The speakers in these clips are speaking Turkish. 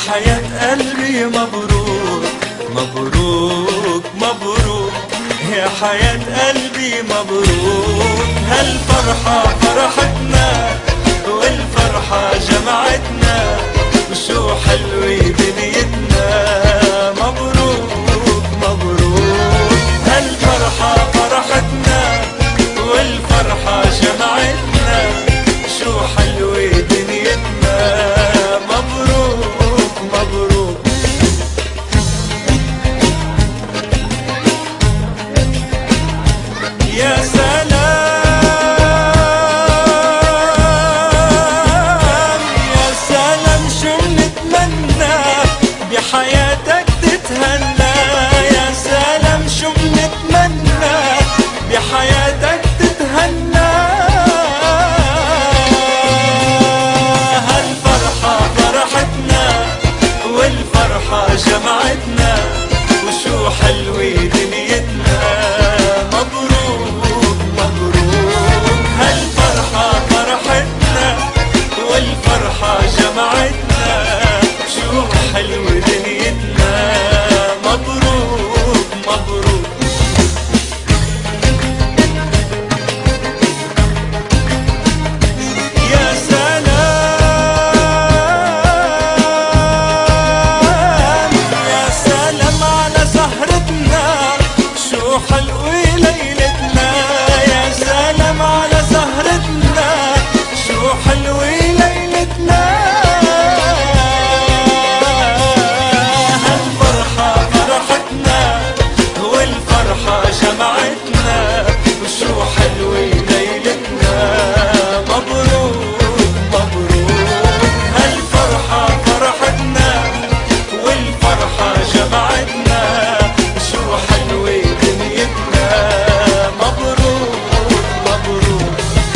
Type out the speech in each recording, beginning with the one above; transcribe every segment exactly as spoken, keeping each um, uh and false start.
حياة قلبي مبروك مبروك مبروك، يا حياة قلبي مبروك. هالفرحة فرحتنا والفرحة جمعتنا، وشو حلوة دنيتنا. مبروك مبروك، هالفرحة فرحتنا والفرحة جمعتنا، شو حلوة دنيتنا. مبروك مبروك. يا سلام يا سلام، شو بنتمنى بحياتك تتهنى. يا سلام شو بنتمنى بحياتك تتهنى. هالفرحة فرحتنا والفرحة جمعتنا، وشو حلوة دنيتنا. مبروك مبروك، هالفرحة فرحتنا والفرحة جمعتنا، شو حلوة دنيتنا. مبروك مبروك. يا سلام يا سلام على سهرتنا، شو حلوة ليلتنا. يا سلام على سهرتنا، شو حلوة ليلتنا. هالفرحة فرحتنا والفرحة جمعتنا، وشو حلوة ليلتنا. مبروك مبروك، هالفرحة فرحتنا والفرحة جمعتنا، شو حلوة دنيتنا. مبروك مبروك.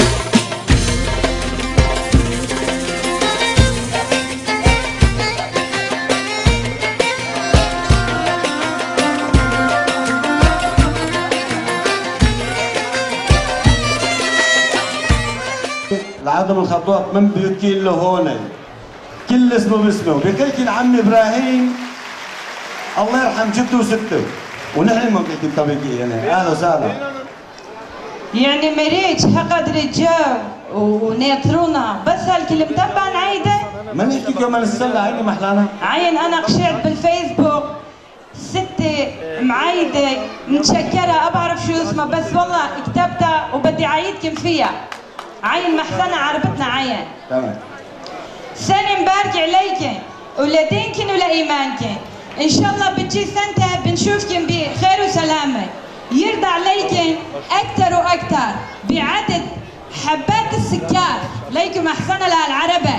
العدم الخطوات من بيوتي لهون، كل اسمه باسمه. بكيكي عمي ابراهيم الله يرحم جده وسته، ونحن ممكن طبيعي يعني. اهلا وسهلا. يعني مريج حقد رجال ونيترونا بس هالكلمتين بان عايده. ما نحكي كمان السله عيني محلانا. عين انا قشعت بالفيسبوك ستة معايده متشكره، بعرف شو اسمها بس والله كتبتها وبدي اعيدكم فيها. عين محسنه عربتنا عين. تمام. سنه مباركه عليكم ولدينكم ولايمانكم. ان شاء الله بتجي سنتها بنشوفكم بخير وسلامه. يرضى عليكم اكثر واكثر بعدد حبات السكر ليكم احسن للعربه.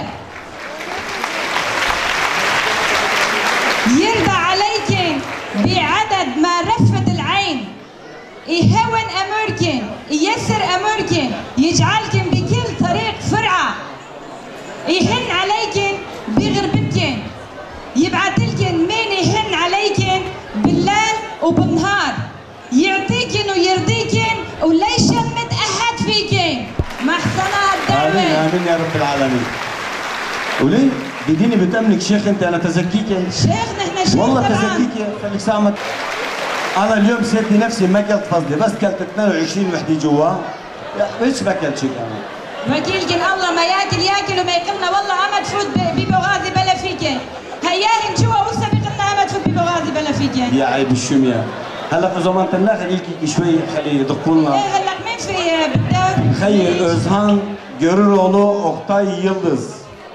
يرضى عليكم بعدد ما رفت العين، يهون اموركم، ييسر اموركم، يجعلكم بكل طريق فرعه. يهن عليكم بغربتكم، يبعث لكم مين يهن عليكم بالليل وبالنهار، يعطيكن ويرضيكن ولا يشمت احد فيكن. محسنة الدعوة. امين امين يا رب العالمين. وليه؟ بديني بتأملك شيخ انت. انا تزكيك شيخ. نحن شيخ والله طبعا. تزكيك خليك سامت. انا اليوم سيدي نفسي ما اكلت فضلي، بس كلت اثنين وعشرين وحده جوا. ايش باكل شيء انا؟ وكيلكن الله ما ياكل ياكل وما يقلنا والله اما تفوت ببغازي بلا فيكن. هياهن جوا وسا بقلنا اما تفوت ببغازي بلا فيكن. يا عيب الشمية. هلا في زمان الله خليك شوي خلي يدقوا لنا. ايه هلا مين في بالدار؟ خيي özhan Görüroğlu Oktay Yıldız.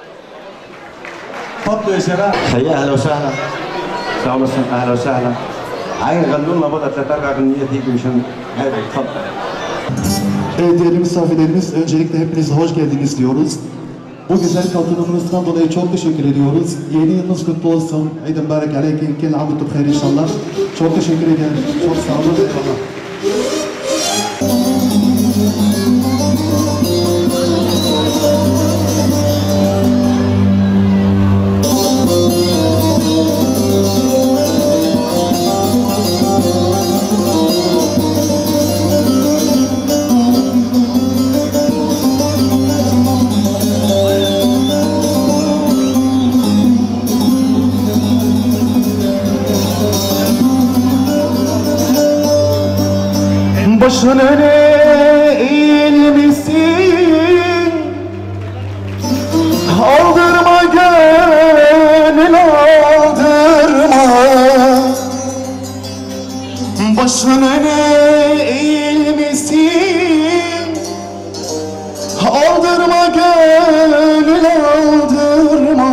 تفضلوا يا شباب. خيي اهلا وسهلا. سلام عليكم اهلا وسهلا. عين غنوا لنا بقى ثلاث اربع اغنيات هيك مشان هذا. تفضل. Evet değerli misafirlerimiz, öncelikle hepinize hoş geldiniz diyoruz. Bu güzel katılımınızdan dolayı çok teşekkür ediyoruz. Yeni yılınız kutlu olsun. Eid mübarek aleykum. Kelle amu tubkhair inşallah. Çok teşekkür ederim. Çok sağ olun. Eyvallah. başını eğilmişsin, aldırma gönül aldırma. Başını eğilmişsin, aldırma gönül aldırma.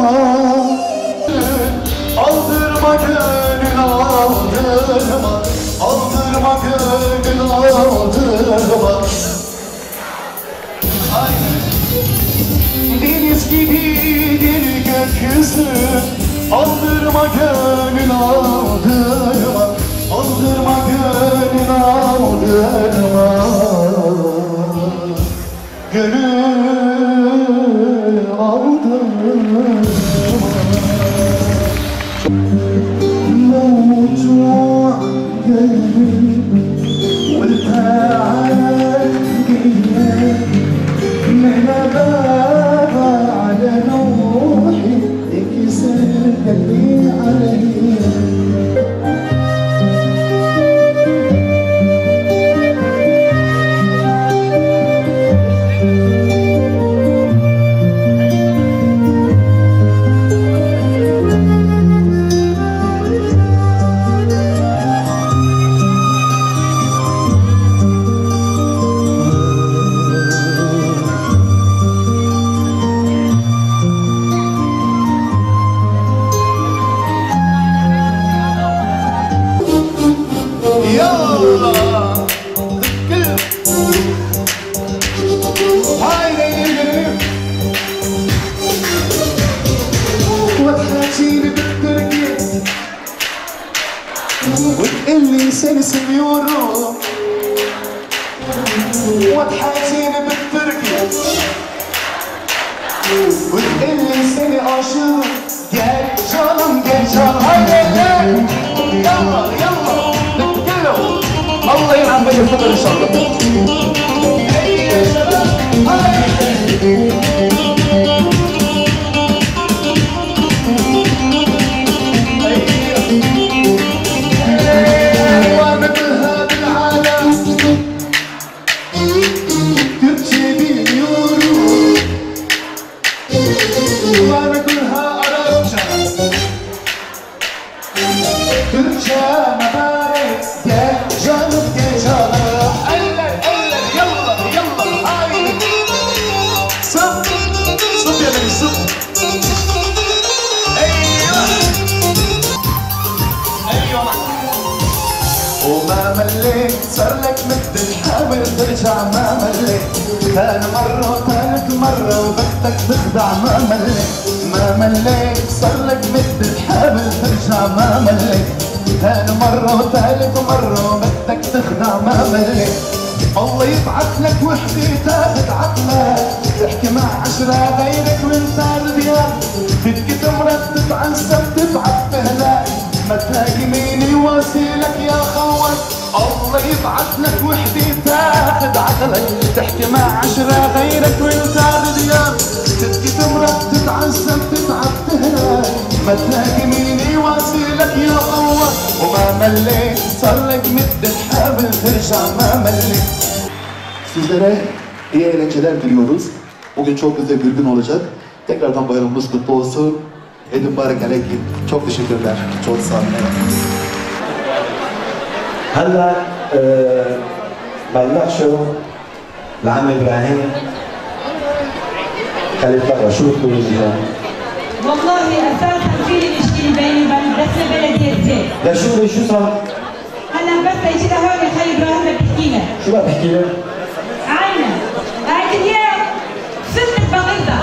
Aldırma gönül aldırma, aldırma gönül aldırma. Aynen. Deniz gibidir gökyüzü, aldırma gönül aldırma, aldırma gönül aldırma. Gönül aldırma. موجوع قلبي والتعب من بابا على نوحي يكسر قلبي علي. وتقلي سنة سنيورو وتحاجيني بالتركي وتقلي سنة عاشور قال جالم قال جال هاي يلا يلا نتكلم الله ينعم بي الفضل ان شاء الله. هاي يا شباب هاي وما مليت صار لك مثل حاول ترجع ما مليت. كان مرة وثالث مرة وبدك تخدع ما مليت. ما مليت صار لك مثل حاول ترجع ما مليت. كان مرة وثالث مرة وبدك تخدع ما مليت. الله يبعث لك وحدة تاخد عقلك تحكي مع عشرة غيرك وانت رضيان. بدك تمرض تتعذب تتعب تهلاك ما تلاقي مين يواسيلك يا خوك. الله يبعث لك وحدة تاخد عقلك تحكي مع عشرة غيرك وانت رضيان. تبكي تمرض تتعذب تتعب تهلاك ما تلاقي مين يواسيلك يا خوك. وما مليت صار لك مدة حابل ترجع ما مليت. Sizlere iyi eğlenceler diliyoruz. Bugün çok güzel bir gün olacak. Tekrardan bayramımız kutlu olsun. Eid mübarek aleykum. Çok teşekkürler. Çok sağ olun. هلا بلشوا لعم ابراهيم خلي برا شو تقولي لي؟ والله اساسا في لي مشكله بيني وبين بس بلديتي. لا شو شو صار؟ هلا بس اجيت هون خلي ابراهيم بحكي لك. شو بقى بحكي لك؟ عينا هاي اليوم صرت بغيضة.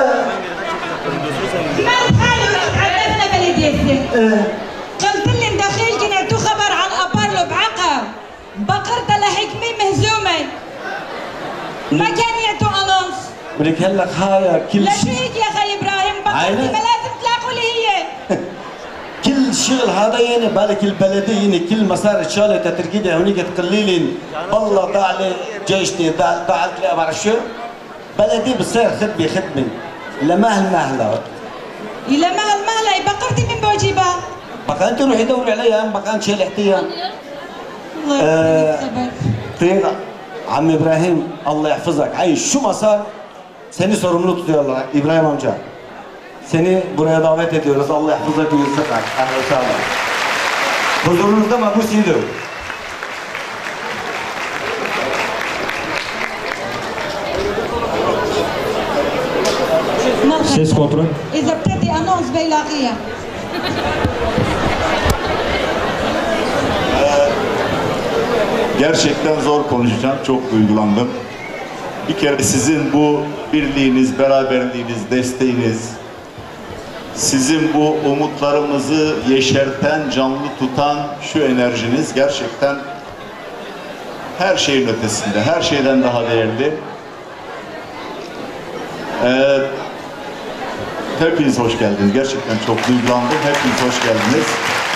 سمعت حالي ورحت عذبنا بلديتي. قلت لي انت خيل كنعتو خبر عن ابارلو بعقر بقرتها لحكمي مهزومه ما كان يعطوا انونس. بدك هلا هاي كل لا شيء. شو هيك يا خي ابراهيم بقرتي ما لازم تلاقوا لي هي. كل شغل هذا يعني بالك البلديه يعني كل مسار الشغله تتركيدها هونيك تقولي لي والله ضاع لي جيشتي ضاع ضاعت لي ما بعرف شو. بلدي بصير خدمه خدمه لمهل مهله. إلى مهل مهله بقرتي من بوجيبها؟ بقى انت روحي دوري عليها بقى انت شيل احتيها. الله يرحمك. Tıyık Ammi İbrahim Allah yahfızak. Ay şu masa seni sorumlu tutuyorlar İbrahim amca. Seni buraya davet ediyoruz. Allah yahfızak yürüsek. Ahmet sağlam. Huzurunuzda mabusiydi. Ses kontrol. إذا بتدي أنونس بيلاقيها. Gerçekten zor konuşacağım, çok duygulandım. Bir kere sizin bu birliğiniz, beraberliğiniz, desteğiniz, sizin bu umutlarımızı yeşerten, canlı tutan şu enerjiniz gerçekten her şeyin ötesinde, her şeyden daha değerli. Ee, hepiniz hoş geldiniz. Gerçekten çok duygulandım. Hepiniz hoş geldiniz.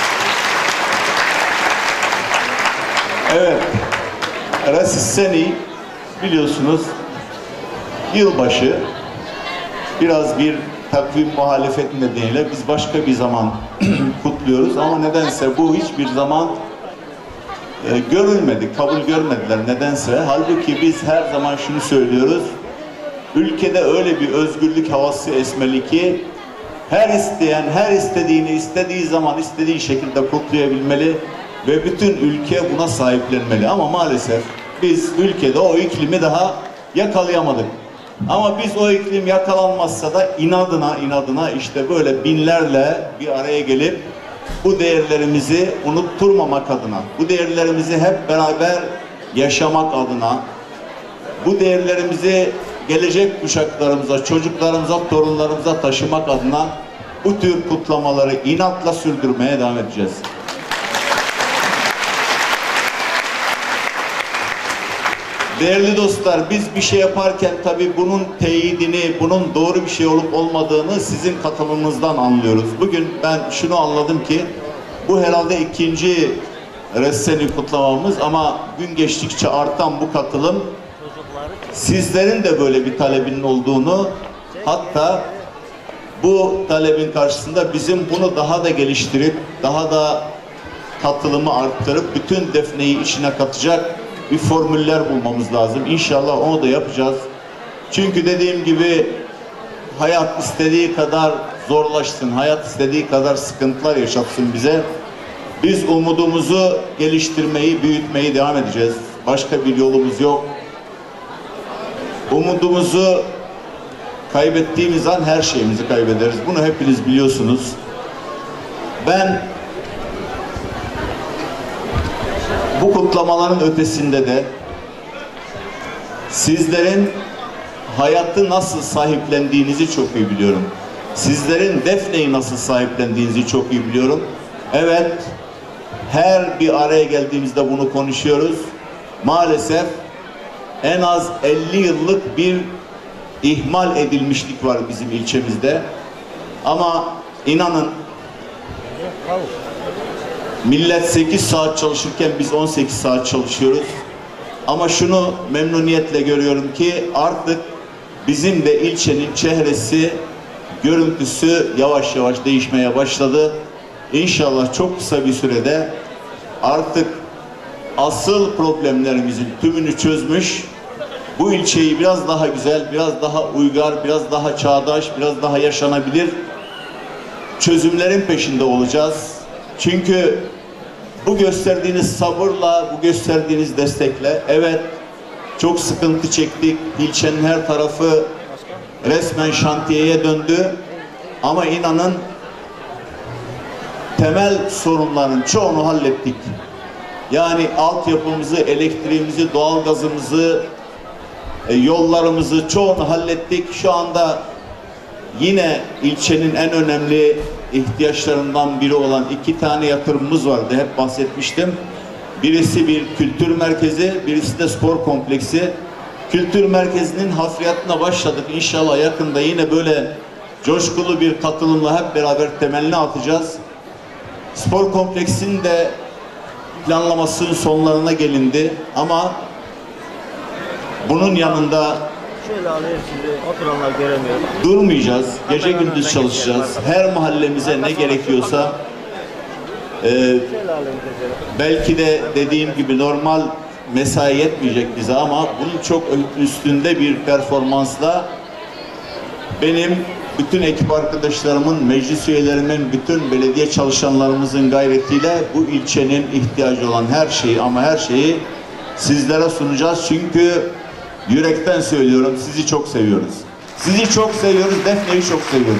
Evet, Rasisseni biliyorsunuz yılbaşı biraz bir takvim muhalefet nedeniyle biz başka bir zaman kutluyoruz ama nedense bu hiçbir zaman e, görülmedi, kabul görmediler nedense. Halbuki biz her zaman şunu söylüyoruz, ülkede öyle bir özgürlük havası esmeli ki her isteyen, her istediğini istediği zaman istediği şekilde kutlayabilmeli ve bütün ülke buna sahiplenmeli. Ama maalesef biz ülkede o iklimi daha yakalayamadık. Ama biz o iklim yakalanmazsa da inadına inadına işte böyle binlerle bir araya gelip bu değerlerimizi unutturmamak adına, bu değerlerimizi hep beraber yaşamak adına, bu değerlerimizi gelecek kuşaklarımıza, çocuklarımıza, torunlarımıza taşımak adına bu tür kutlamaları inatla sürdürmeye devam edeceğiz. Değerli dostlar, biz bir şey yaparken tabii bunun teyidini, bunun doğru bir şey olup olmadığını sizin katılımınızdan anlıyoruz. Bugün ben şunu anladım ki, bu herhalde ikinci Resseni kutlamamız ama gün geçtikçe artan bu katılım, sizlerin de böyle bir talebinin olduğunu, hatta bu talebin karşısında bizim bunu daha da geliştirip, daha da katılımı arttırıp, bütün Defne'yi içine katacak bir formüller bulmamız lazım. İnşallah onu da yapacağız. Çünkü dediğim gibi hayat istediği kadar zorlaşsın, hayat istediği kadar sıkıntılar yaşatsın bize. Biz umudumuzu geliştirmeyi, büyütmeyi devam edeceğiz. Başka bir yolumuz yok. Umudumuzu kaybettiğimiz an her şeyimizi kaybederiz. Bunu hepiniz biliyorsunuz. Ben bu kutlamaların ötesinde de sizlerin hayatı nasıl sahiplendiğinizi çok iyi biliyorum. Sizlerin Defne'yi nasıl sahiplendiğinizi çok iyi biliyorum. Evet, her bir araya geldiğimizde bunu konuşuyoruz. Maalesef en az elli yıllık bir ihmal edilmişlik var bizim ilçemizde. Ama inanın, millet sekiz saat çalışırken biz on sekiz saat çalışıyoruz. Ama şunu memnuniyetle görüyorum ki artık bizim de ilçenin çehresi, görüntüsü yavaş yavaş değişmeye başladı. İnşallah çok kısa bir sürede artık asıl problemlerimizin tümünü çözmüş, bu ilçeyi biraz daha güzel, biraz daha uygar, biraz daha çağdaş, biraz daha yaşanabilir çözümlerin peşinde olacağız. Çünkü bu gösterdiğiniz sabırla, bu gösterdiğiniz destekle, evet çok sıkıntı çektik, ilçenin her tarafı resmen şantiyeye döndü ama inanın temel sorunların çoğunu hallettik. Yani altyapımızı, elektriğimizi, doğalgazımızı, e, yollarımızı çoğunu hallettik. Şu anda yine ilçenin en önemli ihtiyaçlarından biri olan iki tane yatırımımız vardı. Hep bahsetmiştim. Birisi bir kültür merkezi, birisi de spor kompleksi. Kültür merkezinin hafriyatına başladık. İnşallah yakında yine böyle coşkulu bir katılımla hep beraber temelini atacağız. Spor kompleksinin de planlamasının sonlarına gelindi ama bunun yanında Şöyle alayım şimdi, oturanlar göremiyor. durmayacağız. Gece gündüz çalışacağız. Her mahallemize ne gerekiyorsa e, belki de dediğim gibi normal mesai yetmeyecek bize ama bunun çok üstünde bir performansla benim, bütün ekip arkadaşlarımın, meclis üyelerimin, bütün belediye çalışanlarımızın gayretiyle bu ilçenin ihtiyacı olan her şeyi ama her şeyi sizlere sunacağız. Çünkü yürekten söylüyorum, sizi çok seviyoruz. Sizi çok seviyoruz, Defne'yi çok seviyoruz.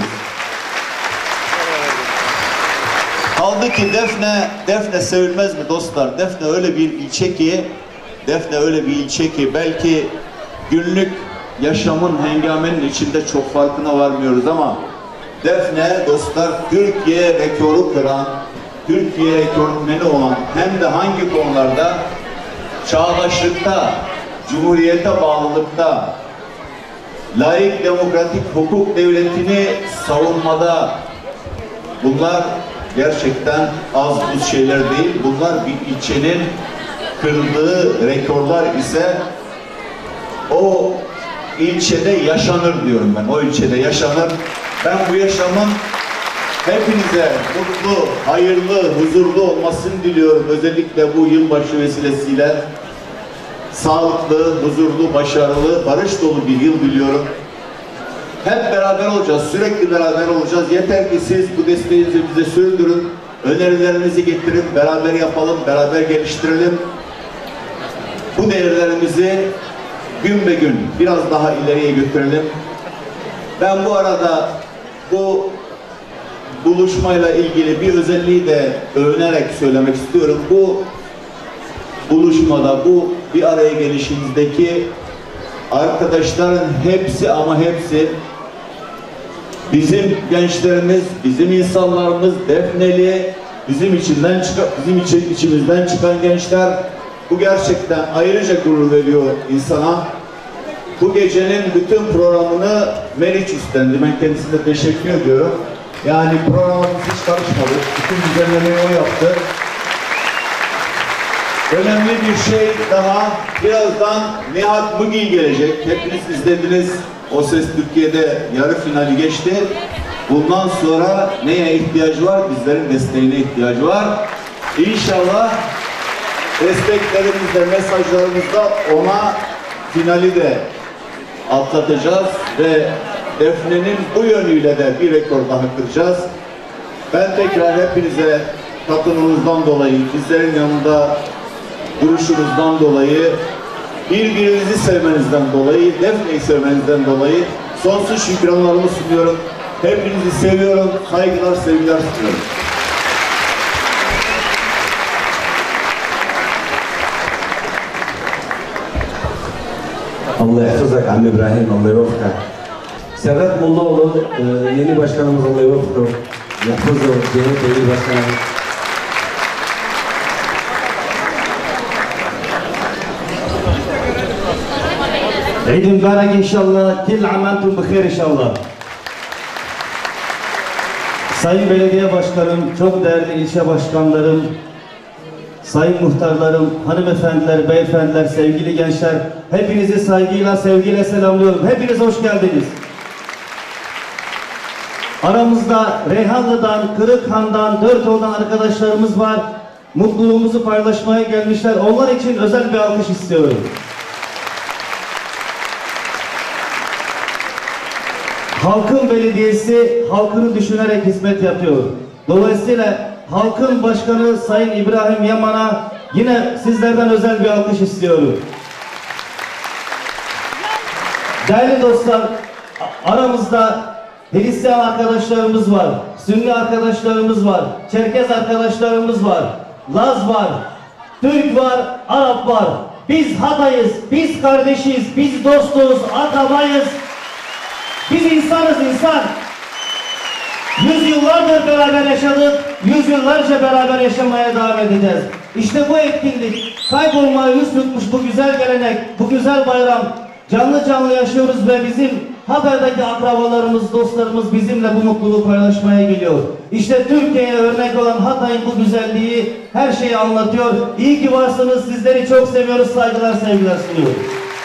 Kaldı ki Defne, Defne sevilmez mi dostlar? Defne öyle bir ilçe ki, Defne öyle bir ilçe ki belki günlük yaşamın, hengamenin içinde çok farkına varmıyoruz ama Defne dostlar Türkiye rekoru kıran, Türkiye rekortmeni olan hem de hangi konularda? Çağdaşlıkta, cumhuriyete bağlılıkta, layık demokratik hukuk devletini savunmada. Bunlar gerçekten az buz şeyler değil. Bunlar bir ilçenin kırdığı rekorlar ise o ilçede yaşanır diyorum ben. O ilçede yaşanır. Ben bu yaşamın hepinize mutlu, hayırlı, huzurlu olmasını diliyorum. Özellikle bu yılbaşı vesilesiyle sağlıklı, huzurlu, başarılı, barış dolu bir yıl diliyorum. Hep beraber olacağız, sürekli beraber olacağız. Yeter ki siz bu desteğinizi bize sürdürün, önerilerinizi getirin, beraber yapalım, beraber geliştirelim. Bu değerlerimizi gün be gün biraz daha ileriye götürelim. Ben bu arada bu buluşmayla ilgili bir özelliği de övünerek söylemek istiyorum. Bu buluşmada, bu bir araya gelişimizdeki arkadaşların hepsi ama hepsi bizim gençlerimiz, bizim insanlarımız, Defneli, bizim içinden çıkan, bizim için, içimizden çıkan gençler. Bu gerçekten ayrıca gurur veriyor insana. Bu gecenin bütün programını Meriç üstlendi. Ben kendisine teşekkür ediyorum. Yani programımız hiç karışmadı. Bütün düzenlemeyi o yaptı. Önemli bir şey daha, birazdan Nihat Mugil gelecek. Hepiniz izlediniz. O Ses Türkiye'de yarı finali geçti. Bundan sonra neye ihtiyacı var? Bizlerin desteğine ihtiyacı var. İnşallah desteklerimizle, mesajlarımızla ona finali de atlatacağız ve Defne'nin bu yönüyle de bir rekor daha kıracağız. Ben tekrar hepinize katılımınızdan dolayı, bizlerin yanında duruşunuzdan dolayı, birbirinizi sevmenizden dolayı, Defne'yi sevmenizden dolayı sonsuz şükranlarımı sunuyorum. Hepinizi seviyorum, saygılar, sevgiler sunuyorum. Allah yahfazak Ammi İbrahim, Allah yahfazak. Serhat Mollaoğlu, e, yeni başkanımız Allah yahfazak. Yahfazak, C H P yeni başkanımız. عيد مبارك ان شاء الله كل عام انتم بخير ان شاء الله. Sayın Belediye Başkanım, çok değerli ilçe başkanlarım, sayın muhtarlarım, hanımefendiler, beyefendiler, sevgili gençler, hepinizi saygıyla, sevgiyle selamlıyorum. Hepiniz hoş geldiniz. Aramızda Reyhanlı'dan, Kırıkhan'dan, Dörtoğlu'dan arkadaşlarımız var. Mutluluğumuzu paylaşmaya gelmişler. Onlar için özel bir alkış istiyorum. Halkın belediyesi halkını düşünerek hizmet yapıyor. Dolayısıyla halkın başkanı Sayın İbrahim Yaman'a yine sizlerden özel bir alkış istiyorum. Değerli dostlar, aramızda Hristiyan arkadaşlarımız var, Sünni arkadaşlarımız var, Çerkez arkadaşlarımız var, Laz var, Türk var, Arap var. Biz Hatay'ız, biz kardeşiz, biz dostuz, atamayız. Biz insanız, insan. Yüzyıllardır beraber yaşadık, yüzyıllarca beraber yaşamaya devam edeceğiz. İşte bu etkinlik, kaybolmaya yüz tutmuş bu güzel gelenek, bu güzel bayram canlı canlı yaşıyoruz ve bizim Hatay'daki akrabalarımız, dostlarımız bizimle bu mutluluğu paylaşmaya geliyor. İşte Türkiye'ye örnek olan Hatay'ın bu güzelliği her şeyi anlatıyor. İyi ki varsınız, sizleri çok seviyoruz, saygılar, sevgiler sunuyoruz.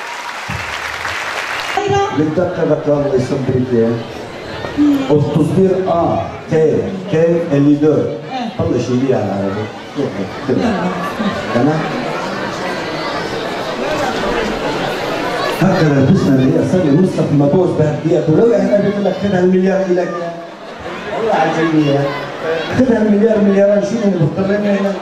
بالدقة بقرأ الاسم Türkiye. otuz bir A K K elli dört. Allah şeyi yani aradı. Yok yok. Tamam. هكذا البسمة اللي هي صار مصطفى مبوس بهدية ولو احنا بيقول لك خذ هالمليار إلك والله على الجميع خذ هالمليار مليارين شو اللي بيضطرنا هنا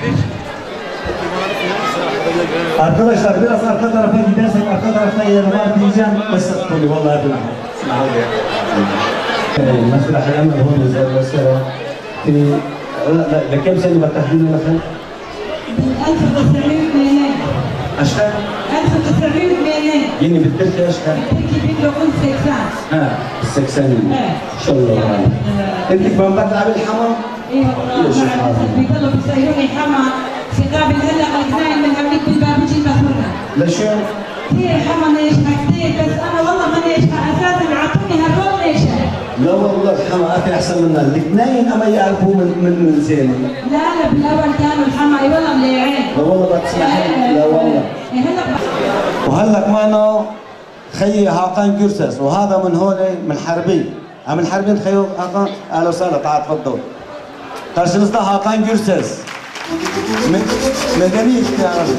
Arkadaşlar biraz arka tarafa gidersek arka tarafta yer var diyeceğim bس تقولي والله ابن اسمعوا لي مسرح الامل هون زي المسيره في لا لا لكم سنه بالتحديد مثلا؟ ألف وتسعمية وثمانين اشهر ألف وتسعمية وثمانين يعني بالتركي اشهر تركي بيقولوا قلت سكسان ها السكسانين ان شاء الله انت كمان بتلعب الحمام؟ ايه والله مع الاسف بيضلوا بيسيروني حما في قابل هلا غنايم من هذيك بالباب بيجي المسؤولة لشو؟ كثير حما ناجحة كثير بس أنا والله ما ناجحة أساسا عطوني هدول ناجحة لا والله الحماقات احسن منا الاثنين اما يعرفوا من من من زينه لا لا بالاول كانوا الحما والله مليعين لا والله بتسمحي لا والله إيه هلا وهلا كمان خيي هاقان جرسس وهذا من هون من حربي من حربين خيو هاقان اهلا وسهلا تعال تفضل karşınızda Hakan Gürses medeni ihtiyarı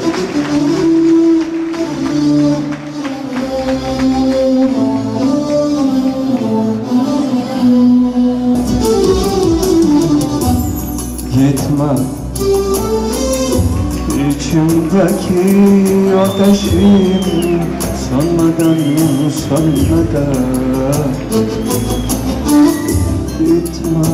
Gitme içimdeki ateşim sönmeden sönmeden Gitme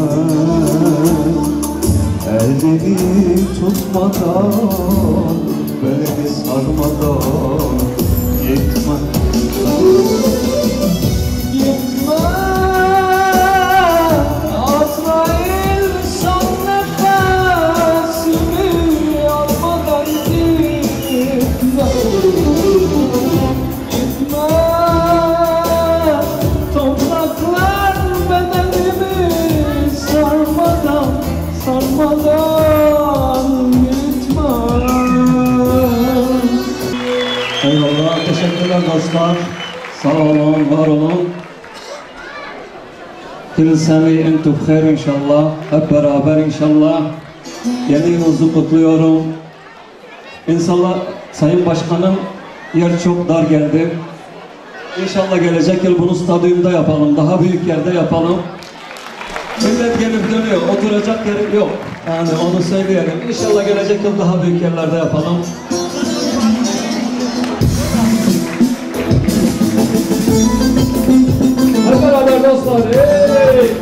elini tutmadan belini sarmadan Gitme Gitme Azrail son nefesimi almadan gitme Gitme Topraklar bedenimi sarmadan sarmadan gitme Eyvallah, teşekkürler dostlar. Sağ olun, var olun. Kıl sene entu bxeyr inşallah. Hep beraber inşallah. Yeni yılınızı kutluyorum. İnşallah Sayın Başkanım yer çok dar geldi. İnşallah gelecek yıl bunu stadyumda yapalım. Daha büyük yerde yapalım. Millet gelip dönüyor. Oturacak yer yok. Yani onu söyleyelim. İnşallah gelecek yıl daha büyük yerlerde yapalım. Hep beraber dostlar. Hey!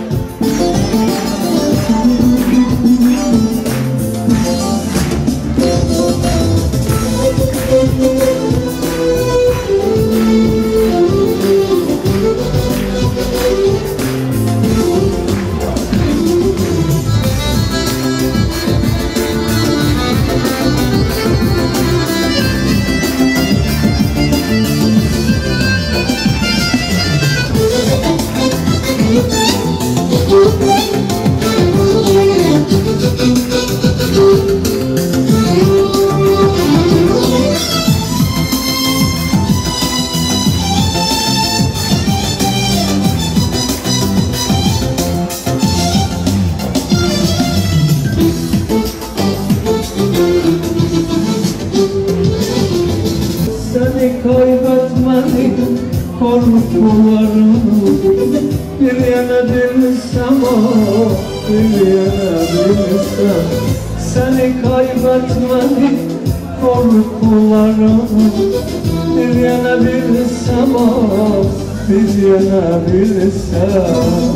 Seni kaybetmenin korkularım Bir yana bilsem o, bir yana bilsem Seni kaybetmenin korkularım Bir yana bilsem o, bir yana bilsem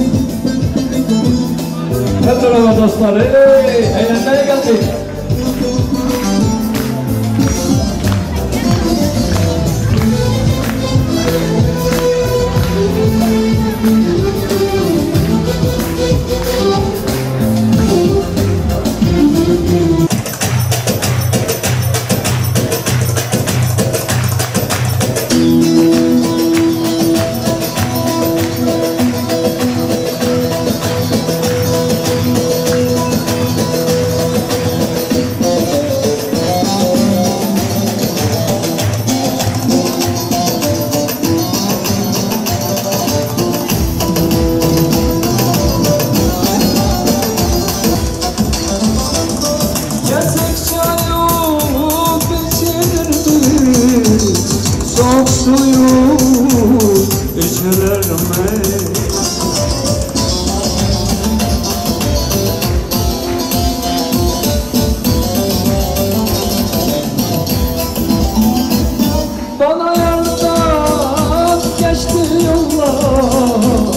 Hep beraber dostlar, hey, eğlenmeye geldik. soğuk suyu içilir mi? Bana yandan geçti yollar,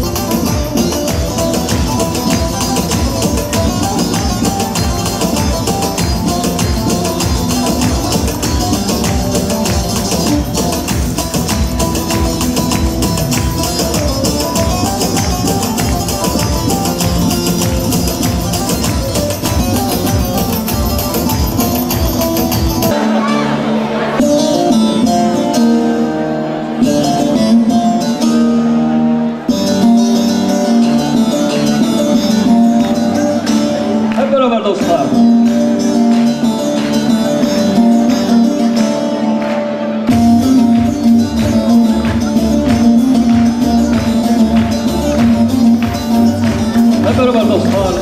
hep beraber dostlar. Hep beraber dostlar.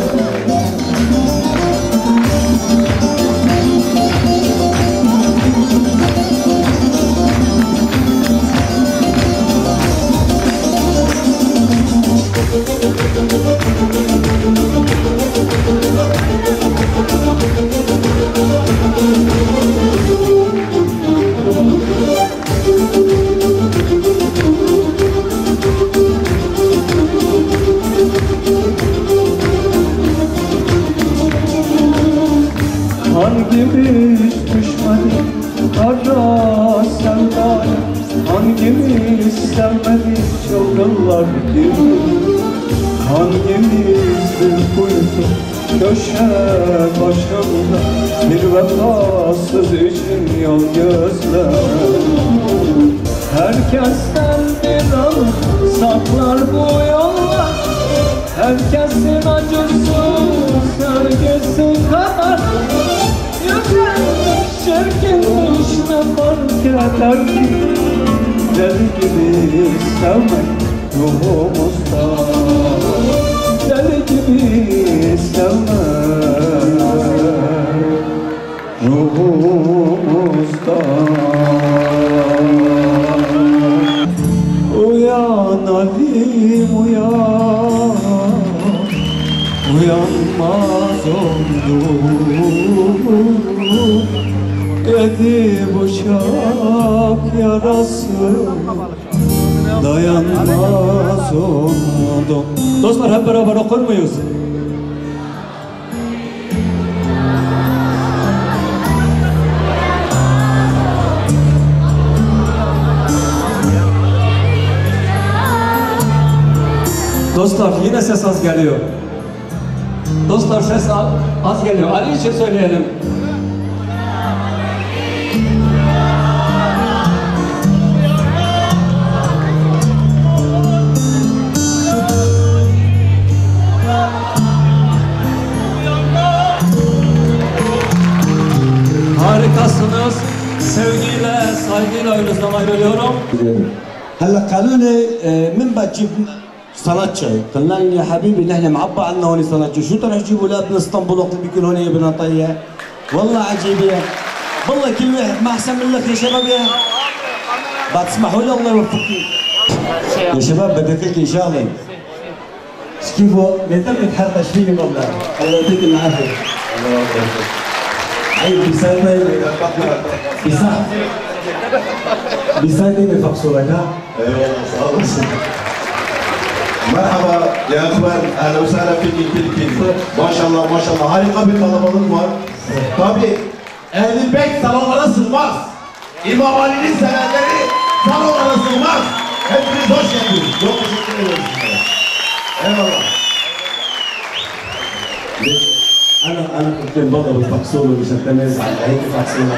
Hangimiz düşmedi kara sevdaya, hangimiz sevmedik çok yıllar gibi, hangimiz bir kuytu köşe başında bir vefasız için yol gözler. Herkesten bir an saklar bu yollar, herkesin acısı sevgisi kadar. Çirkinmiş ne fark eder ki, deli gibi sevmek ruhumuzda, deli gibi sevmek ruhumuzda. Uyan Alim uyan, uyanmaz oldum. Yedi bıçak yarası dayanmaz oldum. Dostlar hep beraber okur muyuz? Dostlar yine ses az geliyor. Dostlar ses az geliyor. Ali için söyleyelim. Harikasınız. Sevgiyle, saygıyla önünüzden ayrılıyorum. هلا قالوا لي من بتجيب صناتشي؟ قلنا لهم يا حبيبي نحن معبى عنا هون صناتشي، شو تروح تجيبوا لا ابن اسطنبول وقت اللي بيكون هون ابن عطيه؟ والله عجيبه، والله كل واحد ما احسن من لك يا شباب. يا بعد تسمحوا لي الله يوفقكم يا شباب. بدك ان شاء الله كيفو بيتم يتحرش فيني والله. الله يعطيك العافيه. عيب بيساعدني بيساعدني بيساعدني بفقصولك. ها ايوه صار. Merhaba ya اخوان, اهلا وسهلا فيكم كلكم. ما شاء الله ما شاء الله, harika bir kalabalık var. Tabii Ehl-i Beyt salonlara sığmaz. İmam Ali'nin sevenleri salonlara sığmaz. Hepiniz hoş geldiniz. Çok teşekkür ederim size. Eyvallah. انا انا كنت بضرب الفقصوله مش هتنازع على هيك فقصوله.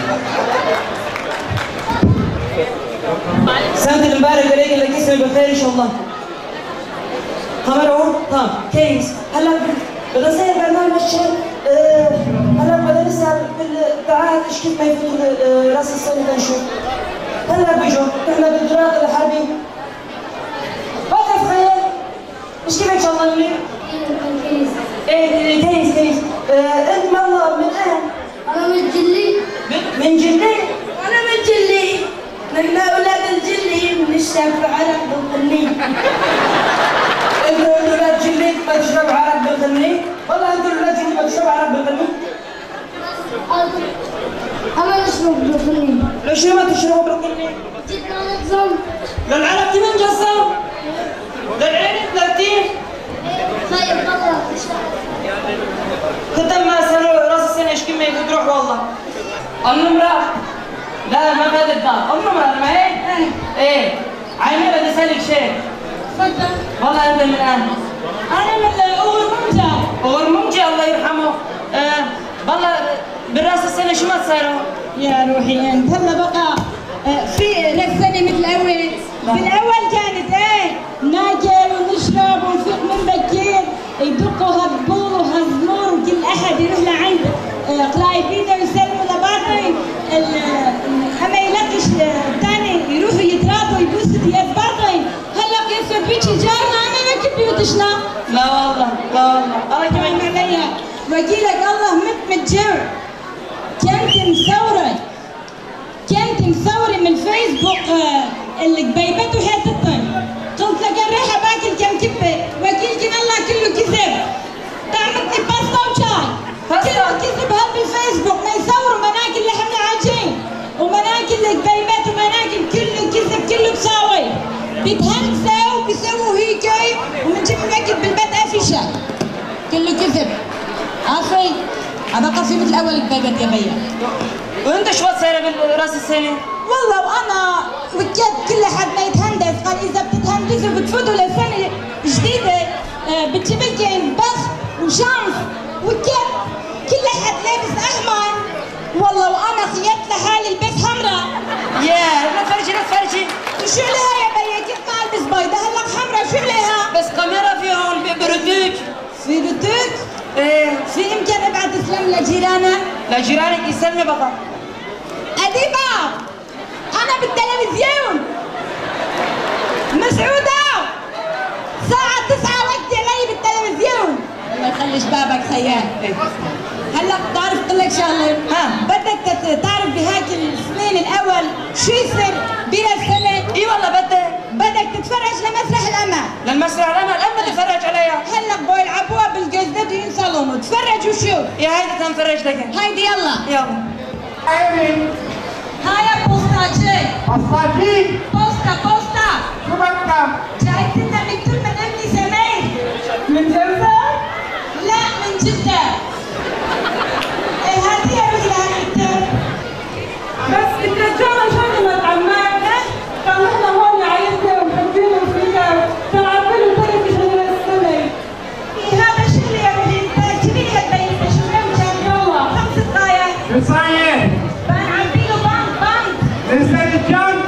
سنة المبارك عليك اللي جسمي بخير ان شاء الله. كاميرا اهو تمام كويس. هلا بدنا نسير برنامج الشهر. هلا بدنا نسال بالدعاء ايش كيف ما يفوتوا راس السنه نشوف. هلا بيجوا احنا بالدراسه الحربي. وقف خير. ايش كيف ان شاء الله نقول؟ ايه كويس كويس. انت والله من اين؟ انا من جلي. من جلي؟ انا من جلي. نحن بدل ما صاروا راس السنه ايش كميه بتروح والله. النمره لا ما بهذا الدار، النمره ما هيك؟ ايه عيني بدي اسالك شيء. تفضل. والله انت من انا. انا من اورمنجا. اورمنجا الله يرحمه. آه والله بالراس السنه شو ما صايروا؟ يا روحي انت هلا بقى آه في للسنه مثل اول. بالاول كانت ايه ناكل ونشرب ونفيق من بكير يدقوا هالبول وهالزمور وكل احد يروح لعند آه قرايبينه ويسلموا لبعضهم. اما يلاقيش الثاني يروحوا يتراضوا يبوسوا يد بعضهم. هلا كيف بيجي جارنا انا ما كنت بيوتشنا. لا والله لا والله الله كمان عليا وكيلك الله مت متجوع. كنت مصورة كنت مصورة من فيسبوك آه الجبيبات وحياتهم. قلت لك رايحة باكل كم كبة وكيلك الله كله كذب. طعمت لي باستا وشاي كله كذب هاد بالفيسبوك. ما يصوروا مناكل لحم العجين ومناكل الجبيبات ومناكل كله كذب كله مساوي. بيتهنسوا وبيسووا هيك ومنجيب ناكل بالبيت افشة كله كذب. عفري أبقى في مثل أول الجبيبات يا بيا. وأنت شو صايرة بالراس السنة؟ والله وأنا وكاد كل حد ما يتهندس قال إذا بتتهندسوا بتفوتوا لسنة جديدة آه بتجيب لكم بخت وشمس وكاد كل حد لابس أحمر. والله وأنا خيطت لحالي البس حمراء. ياه لا تفرجي لا تفرجي. وشو لها يا بيا كيف ما ألبس بيضة هلا حمراء شو لها؟ بس كاميرا في هون بردوك. في ردوك؟ ايه في يمكن ابعت سلام لجيرانك؟ لجيرانك يسلمي بقى. أديبة أنا بالتلفزيون مسعودة الساعة تسعة وقت علي بالتلفزيون. الله يخلي شبابك خيال. هلا بتعرف اقول لك شغله؟ ها بدك تعرف بهاك السنين الاول شو يصير بلا السنه؟ اي والله بدك بدك تتفرج لمسرح الامل. للمسرح الامل اما تتفرج عليها؟ هلا بيلعبوها بالجزدة ينسلموا تفرج وشوف. يا هيدي تنفرج لك. هيدي يلا يلا. ايمن هاي بوستاجي. بوستاجي؟ بوستا بوستا. شو بدك؟ جايت لنا مكتوب من ابني سمير. من جدة؟ لا من جدة. هذه روحي لها بس الدجالة شغلت عمان كان نحن هون عايزنا ومحبين فيها تلعبوا ثلاث شهور السنة. هذا شغلي يا روحي انت جيبي لي هالبيت شغلي وجاب يلا خمس دقايق. شو صاير؟ بنعبي له بانك بانك. لسه الجنك؟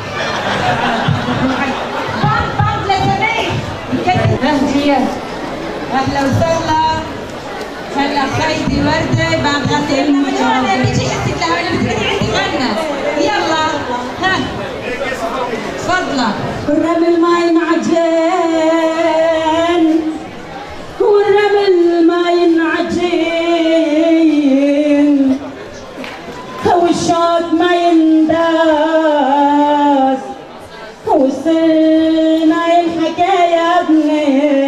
بانك بانك لسمير. اهلا اهلا وسهلا. هلا خيدي وردة بعد غسيل من هون بيجي حسك لها اللي بتغني عندي غنى. يلا ها تفضلا. والرمل ما ينعجن والرمل ما ينعجن والشوك ما ينداس وصلنا الحكاية ابني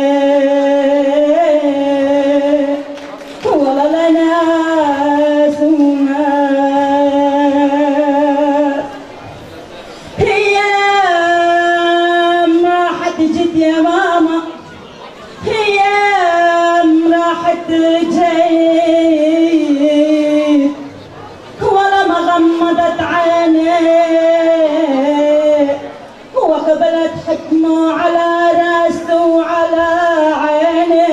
حكمه على راسه وعلى عيني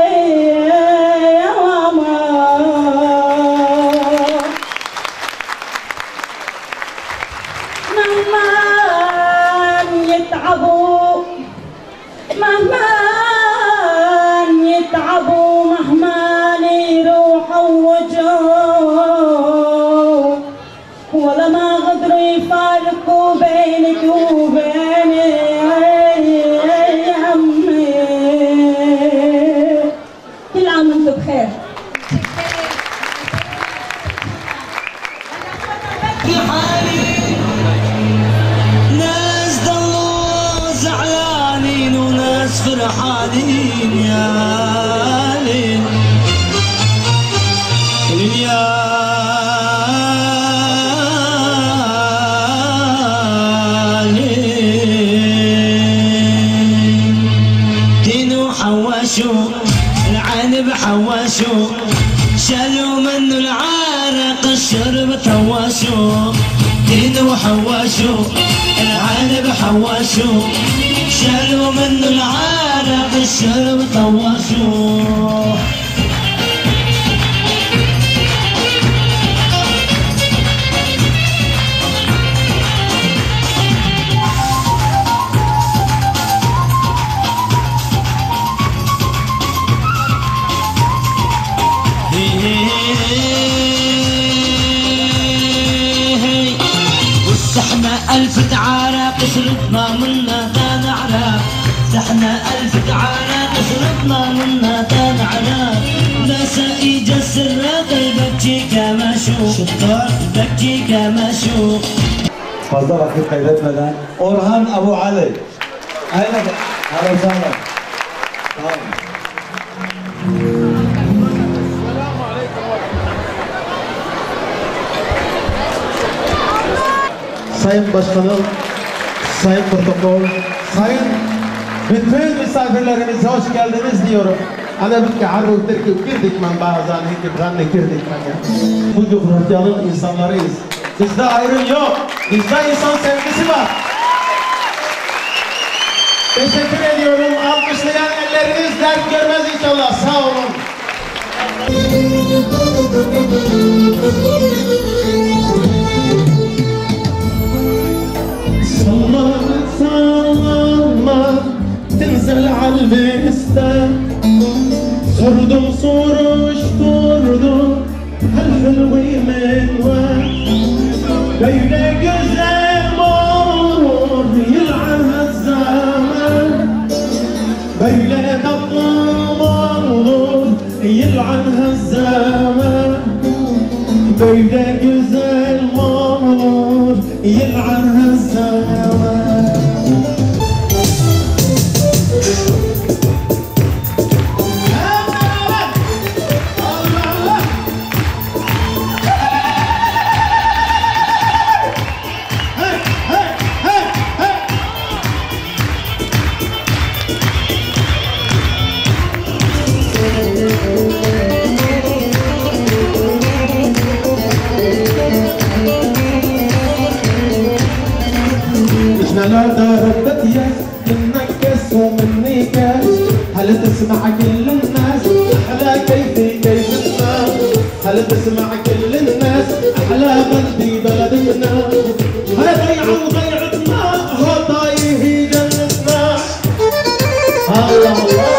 يا ماما. مهما يتعبوا مهما يتعبوا مهما يروحوا وجوه ولا ما قدروا يفارقوا بينك وبيني. كل عام وانتم بخير. في حالي ناس ضلوا زعلانين وناس فرحانين يا ليل يا ليل. كانوا حواشوا العنب حواشوا شالوا منه العرق الشرب تواشوا دين وحواشوا العالم حواشوا شالوا منه العرق الشرب تواشوا سحنا ألف عرق شربنا منا تان عرق سحنا ألف عرق شربنا منا تان عرق لا سقي جسر راقي بكي كما شوف شطار بكي كما شوف. fazla vakit kaybetmeden Orhan Abu Ali. Aynen. Hadi sana. Tamam. Sayın Başkanım, Sayın Protokol, Sayın bütün misafirlerimize hoş geldiniz diyorum. Ana bir kâru Türkiye girdik men bazen hiç bğanne girdik men ya. Bu coğrafyanın insanlarıyız. Bizde ayrım yok. Bizde insan sevgisi var. Teşekkür ediyorum. Alkışlayan elleriniz dert görmez inşallah. Sağ olun. صلى صلى تنزل عالبستان صردم soruşturdum هالحلوة من وين ليلة güzel olur يلعنها الزمان ليلة مظلوم olur يلعنها الزمان ليلة güzel olur يلعنها الزمان. لا ضربت ياس منك كاس ومني كاس هل تسمع كل الناس احلى كيفي كيف الناس هل تسمع كل الناس احلى بلدي بلدنا هل ضيعوا ضيعتنا هضايه جنتنا الله الله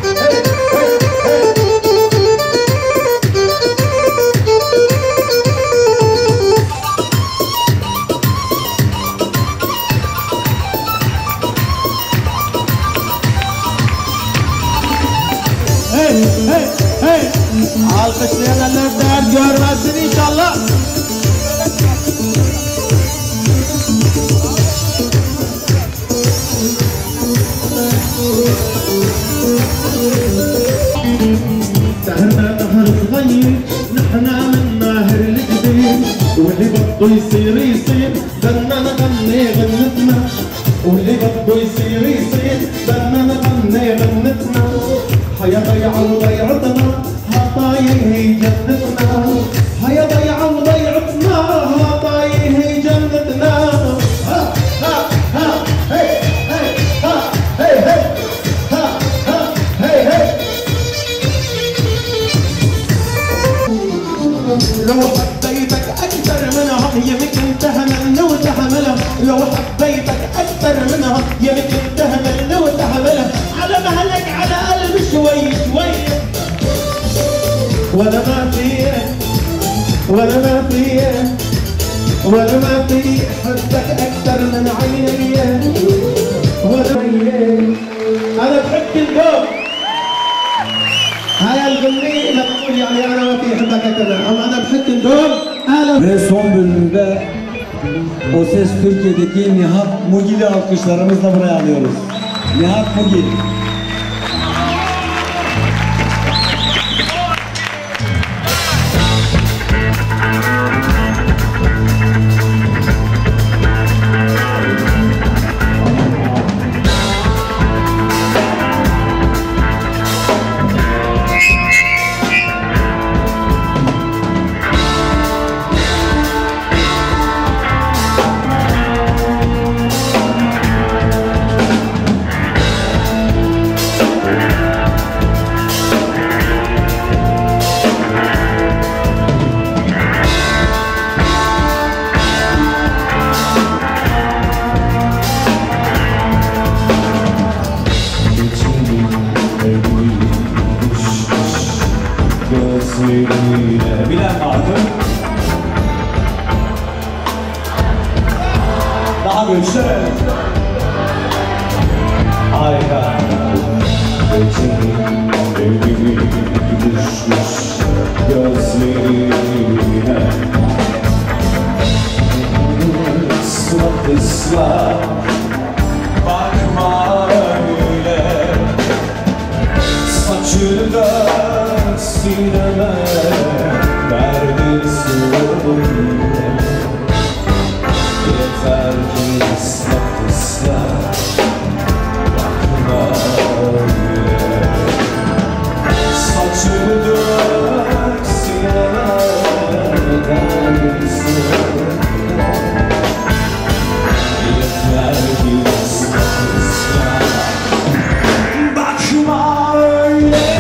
Alkışlayanlar dert görmezsin inşallah. سهرنا نهر صغير نحنا من ناهر الجديد واللي بده يصير يصير بدنا نغني غنتنا واللي بده يصير يصير بدنا نغني غنتنا هيا ضيعوا ضيعتنا هطايه جنتنا هيا ضيعوا ضيعتنا هطايه جنتنا ها ها ها هي هي ها هي هي ها ها هي هي. لو حبيتك أكثر منهم يمكن تهملني وتحملها لو حبيتك أكثر منهم يمكن تهملني وتحملها على مهلك على قلبي شوي شوي ولا ما في ولا ما في ولا ما في حبك أكثر من عيني ولا عيني أنا بحب القوم هاي الغنية اللي بتقول يعني أنا ما في حبك أكثر أما أنا بحب القوم أنا Ve son bölümde O Ses Türkiye'deki Nihat Mugil'i alkışlarımızla buraya alıyoruz. Nihat Mugil. gözlerine. Bilen vardı. Daha güçlü. Harika. Gecenin evimi düşmüş gözlerine. Islak ıslak bakma öyle. Saçını da sineme derdin sorunla. Yeter ki ıslak ıslak bakma öyle. Saçını da sineme derdin sorunla. Yeter ki ıslak ıslak bakma öyle.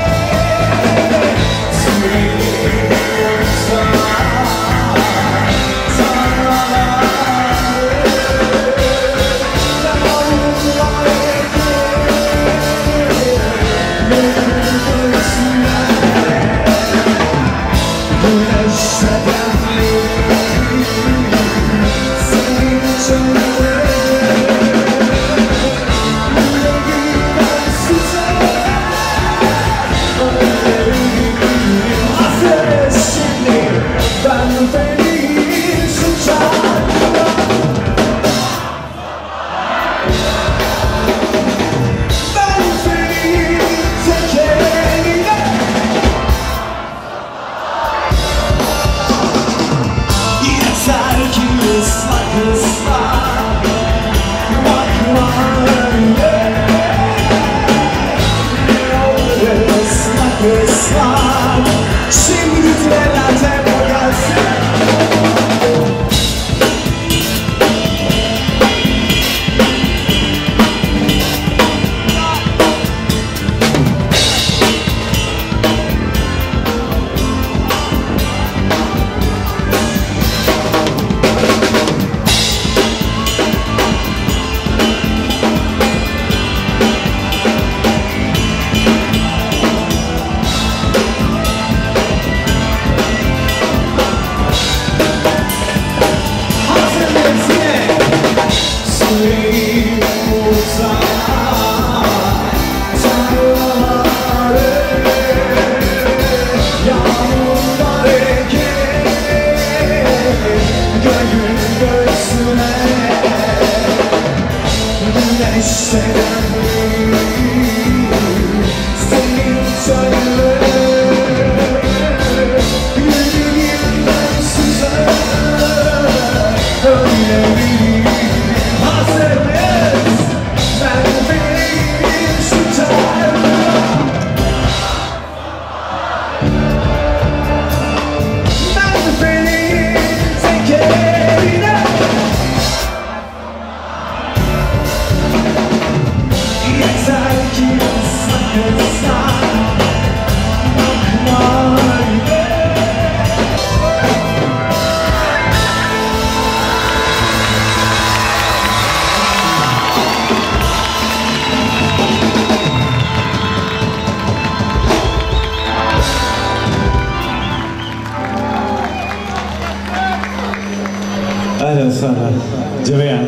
أهلا وسهلا جميعا.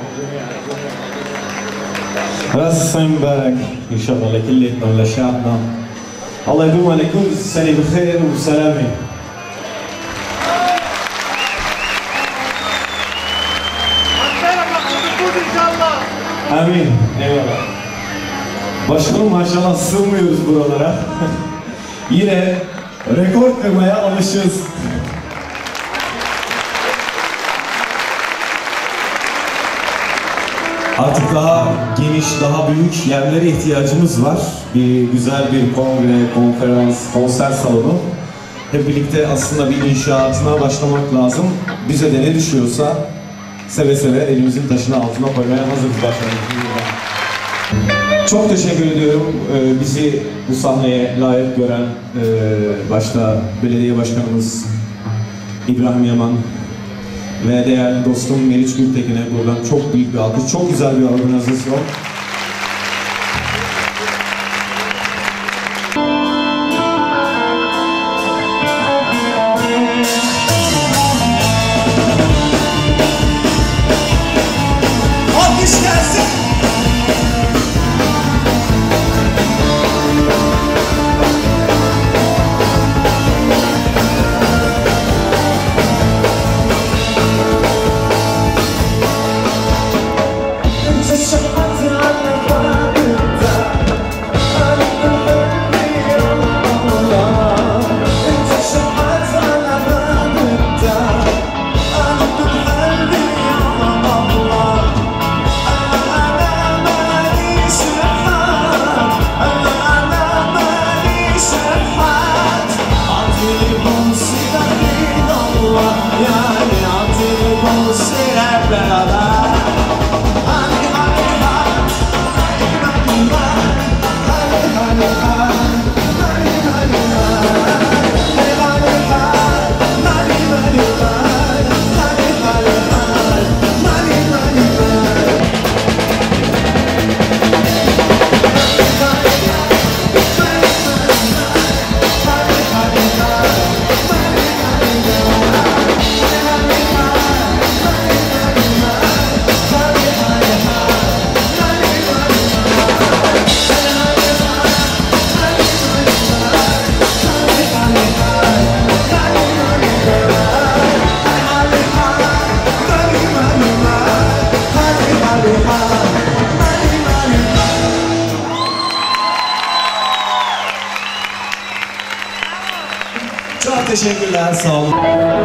راس الصيام مبارك إن شاء الله لكلنا ولشعبنا. الله يدوم عليكم السنة بخير وسلامة. Amin. Eyvallah. Başkanım maşallah sığmıyoruz buralara. Yine rekor kırmaya alışığız. Artık daha geniş, daha büyük yerlere ihtiyacımız var. Bir güzel bir kongre, konferans, konser salonu. Hep birlikte aslında bir inşaatına başlamak lazım. Bize de ne düşüyorsa seve seve elimizin taşını altına koymaya hazırız başkanım. Çok teşekkür ediyorum ee, bizi bu sahneye layık gören e, başta belediye başkanımız İbrahim Yaman ve değerli dostum Meriç Gültekin'e buradan çok büyük bir alkış, çok güzel bir organizasyon. Çok teşekkürler, sağ olun.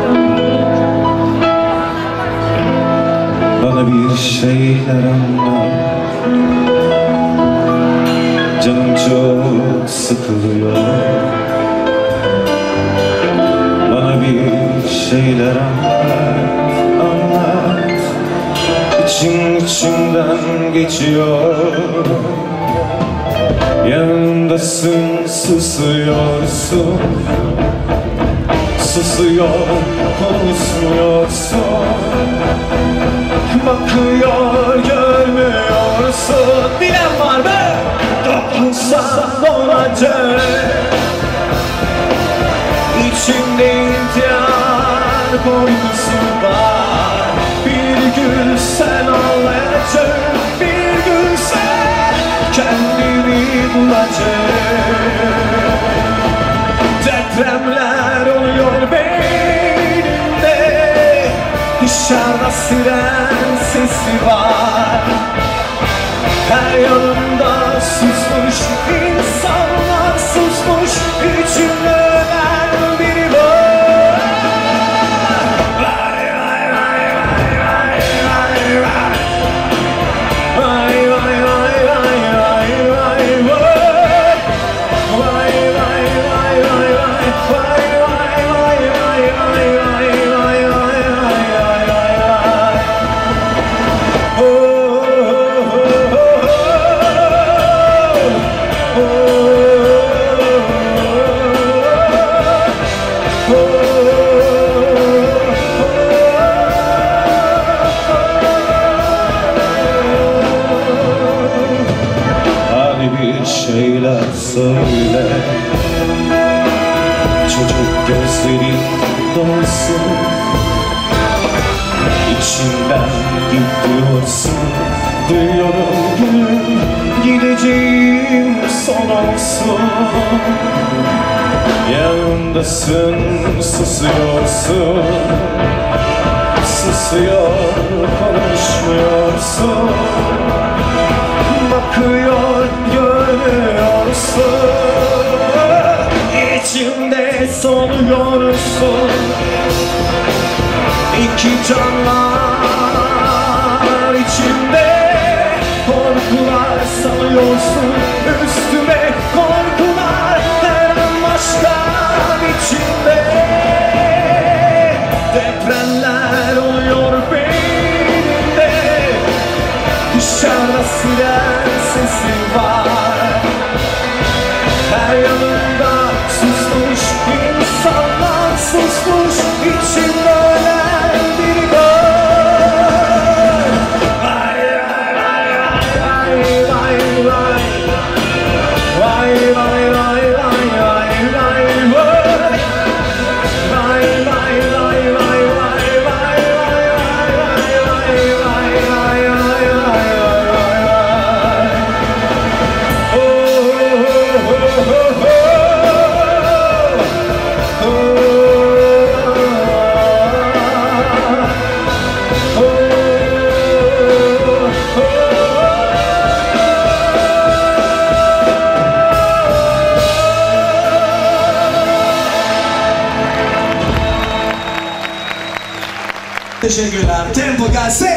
Bana bir şeyler anlat, canım çok sıkılıyor. Bana bir şeyler anlat, anlat, İçim içimden geçiyor. Yanımdasın, susuyorsun, susuyor, konuşmuyorsun. Bakıyor, görmüyorsun. Bilen var mı? Dokunsan olacak. İçimde intihar korkusu var. Bir gün sen ağlayacak, bir gün sen kendini bulacak. Depremler oluyor beynimde, dışarıda siren sesi var. Her yanımda susmuş insanlar, susmuş içimde ölen biri var. Vay vay vay vay vay vay vay vay vay vay vay vay vay vay vay vay şeyler söyle, çocuk gözlerin dolsun. İçinden gidiyorsun, duyuyorum gülüm, gideceğim son olsun. Yanımdasın, susuyorsun, susuyor, konuşmuyorsun. Bakıyor, görmüyorsun. İçimde soluyorsun. İki canlar içimde, korkular salıyorsun üstüme, korkular her an başkan içinde. Depremler oluyor beynimde, dışarıda siren sesi var. Her yanımda susmuş insanlar, susmuş içimde ölen biri var. Vay vay vay vay vay vay vay vay vay vay vay vay. Vay vay vay vay vay vay vay vay vay vay vay. Oh oh oh oh. Teşekkürler. Tempo gelsin.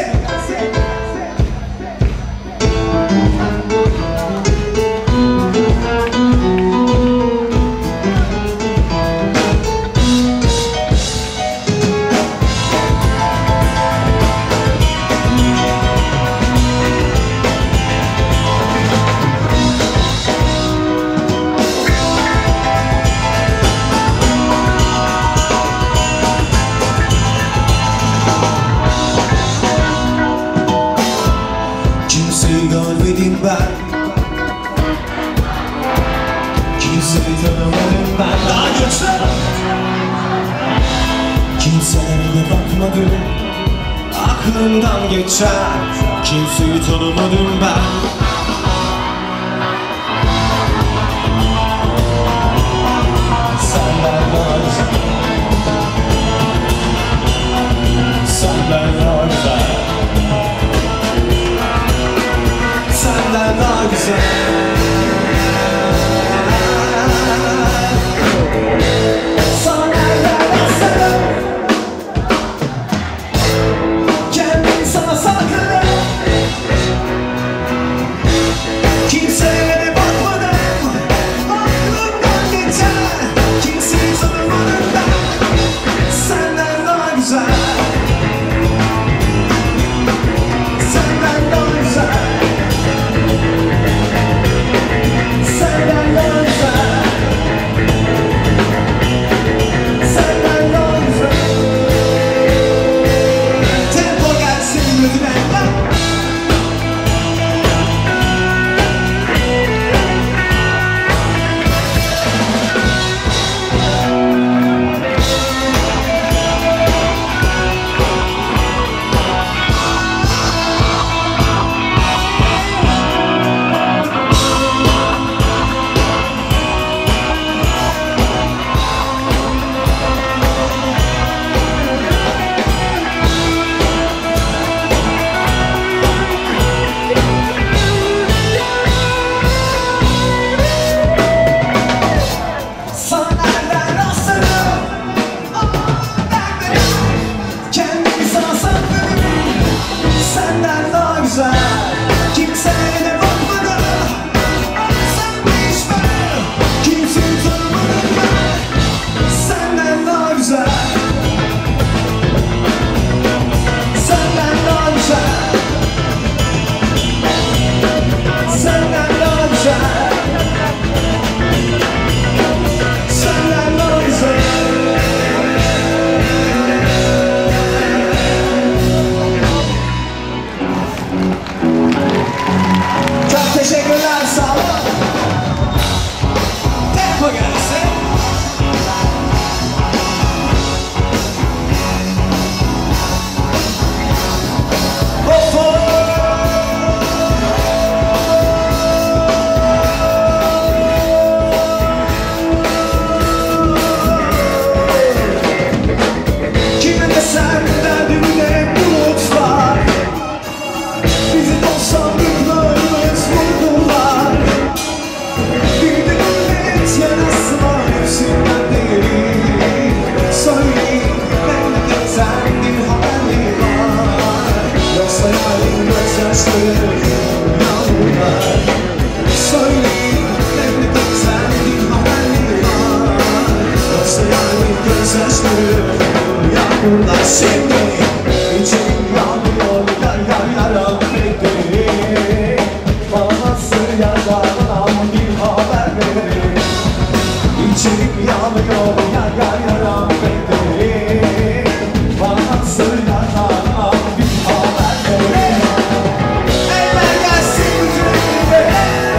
Görmedim ben, kimseyi tanımadım ben. Daha güçlü. Kimselere bakmadım, aklımdan geçer. Kimseyi tanımadım ben. Senden daha güzel, senden daha güzel, senden daha güzel. Senden şimdi içim yanıyor yar yar yaram beni. Bana nasıl yararlan bir haber verin. İçim yanıyor yar yar yaram beni. Bana nasıl yararlan bir haber verin. Eller gelsin yüreğime.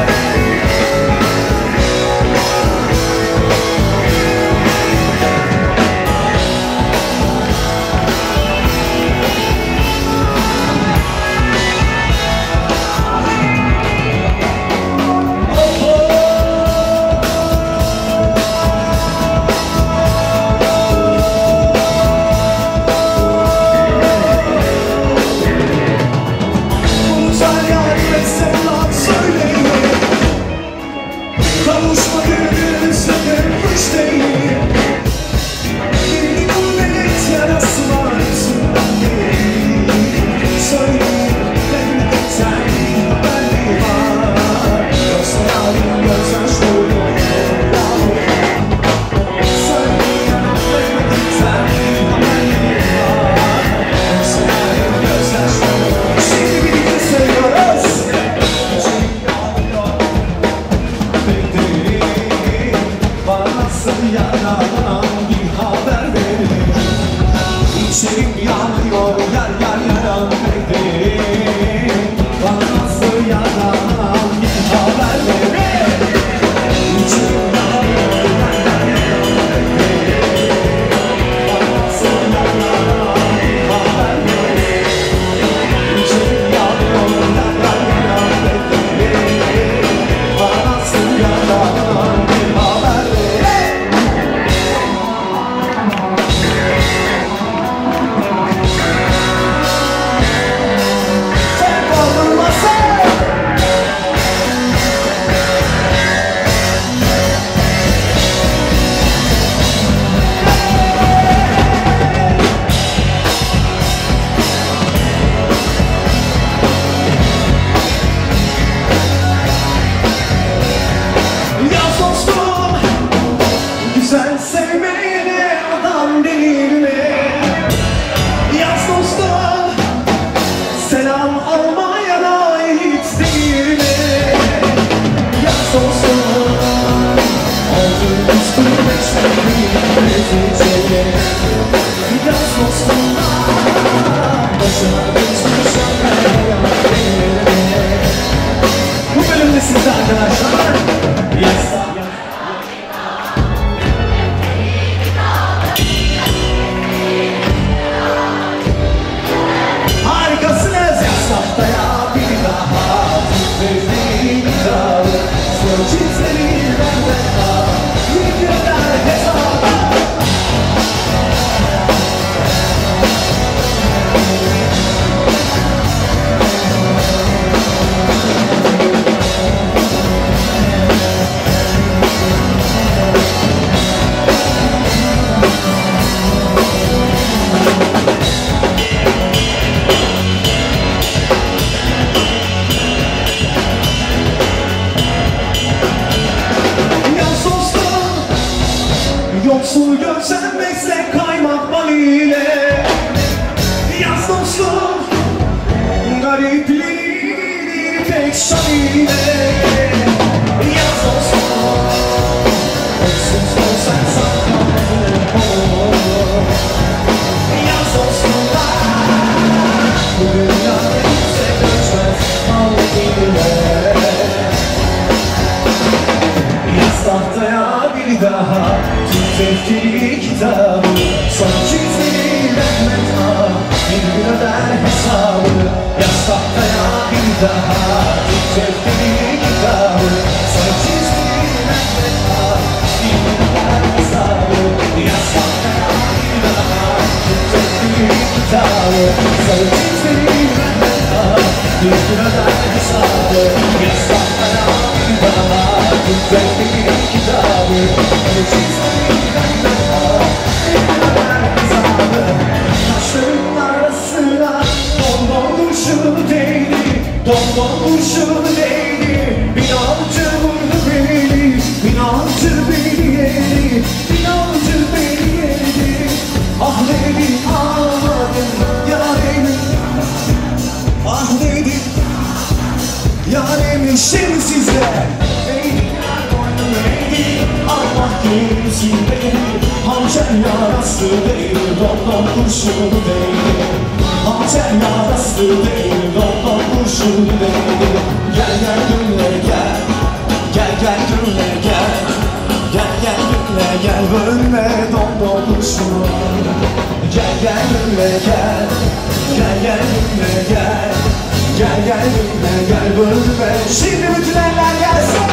Unutlar yarime selam söyleyin. Kavuşmadığını söylemiş değil. Bir gurbet yarası var üstümde. Söyleyin memleketten haberleri var. Yoksa yarın gözyaşlarım. Söyleyin memleketten haberleri var. Yoksa yarın gözyaşlarım. Şimdi birlikte seviyoruz. Bana nasıl yaralan bir haber verin. İçerim yanıyor yar yar yaram beni. Bana nasıl yaralan bir haber verin. İçerim yanıyor yar yar yaram beni. Bana nasıl yaralan bir haber verin. İçerim yanıyor yar yar yaram beni. Bana nasıl yaralan bir haber verin. Sen kaldırmasın. Yaz dostum, güzel sevmeyene adam denir mi? Yaz dostum, selam almayana hiç değil mi? Yaz dostum, aldığın üstüne çekmeyi çekmeyi. Yaz dostum, başına geçmiş anlayana denir mi? Bu bölümde siz arkadaşlar. Yes. Harikasınız. Yaz haftaya bir daha tüfeğini kitabı. Sıra çizleri benden daha yükler hesaba. Yaz dostum, yoksul görsen meslek kaymak bal ile. Yaz dostum, garipliğini pek şan ile. Yaz dostum, öksüz olsan saklanır olur. Yaz dostum, bu dünyada kimse göçmez mal ile. Yaz tahtaya bir daha tut defteri kitabı. Son çizgiyi Mehmet Ağa bir gün öder hesabı. Yaz tahtaya bir daha tut defteri kitabı. yarası değil, domdom kurşunu değil. Hançer yarası değil, domdom kurşunu değil. Gel gel gümle gel, gel gel gümle gel. Gel gel gümle gel, bölme domdom kurşunu. Gel gel gümle gel, gel gel gümle gel. Gel gel gümle gel, bölme. Şimdi bütün eller gelsin.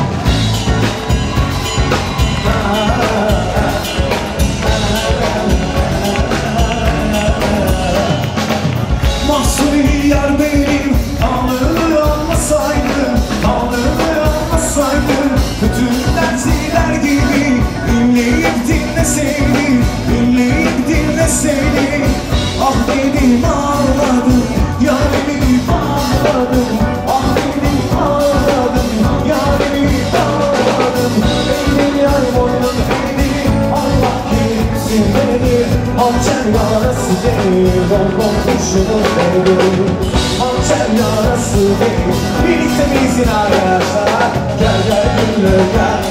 Mahsuni yar benim, alnını almasaydım, alnını almasaydım, bütün dertliler gibi dinleyip dinleseydim, dinleyip dinleseydim. Ah dedim ağladım, yarimi ağladım, ah dedim ağladım, yarimi ağladım. Benim yar boynum eğdim, Allah kimsin beni, hançer yarası değil, domdom kurşunu değil. Hançer yarası değil, birlikte bizin arkadaşlar. Gel gel gümle gel.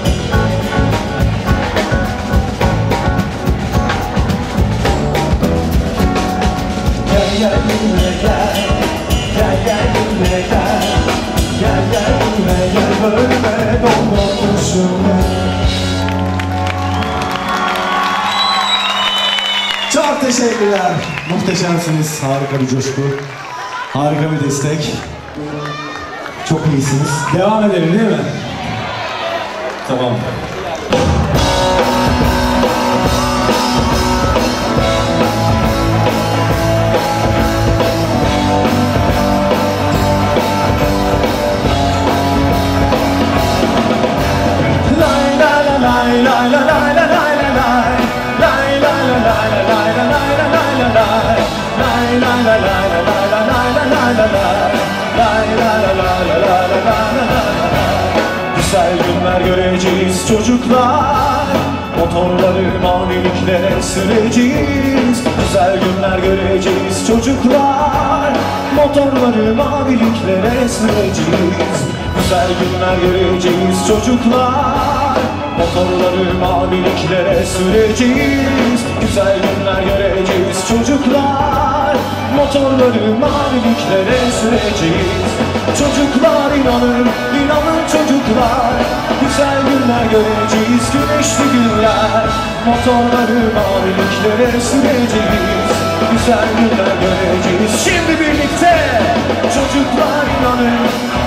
Gel gel gümle gel, gel gel gümle gel. Gel gel gümle gel, bölme domdom kurşunu. Çok teşekkürler. Muhteşemsiniz. Harika bir coşku. Harika bir destek. Çok iyisiniz. Devam edelim değil mi? Tamam. Lay la la lay la la lay la lay la lay. Lay la la lay la lay la lay la lay la lay. Lay la la lay la lay la lay la lay la lay. Lay la la lay la lay la lay la lay. Güzel günler göreceğiz çocuklar. Motorları maviliklere süreceğiz. Güzel günler göreceğiz çocuklar. Motorları maviliklere süreceğiz. Güzel günler göreceğiz çocuklar. Motorları maviliklere süreceğiz. Güzel günler göreceğiz çocuklar. Motorları maviliklere süreceğiz. Çocuklar inanın, inanın çocuklar. Güzel günler göreceğiz, güneşli günler. Motorları maviliklere süreceğiz. Güzel günler göreceğiz. Şimdi birlikte çocuklar inanın.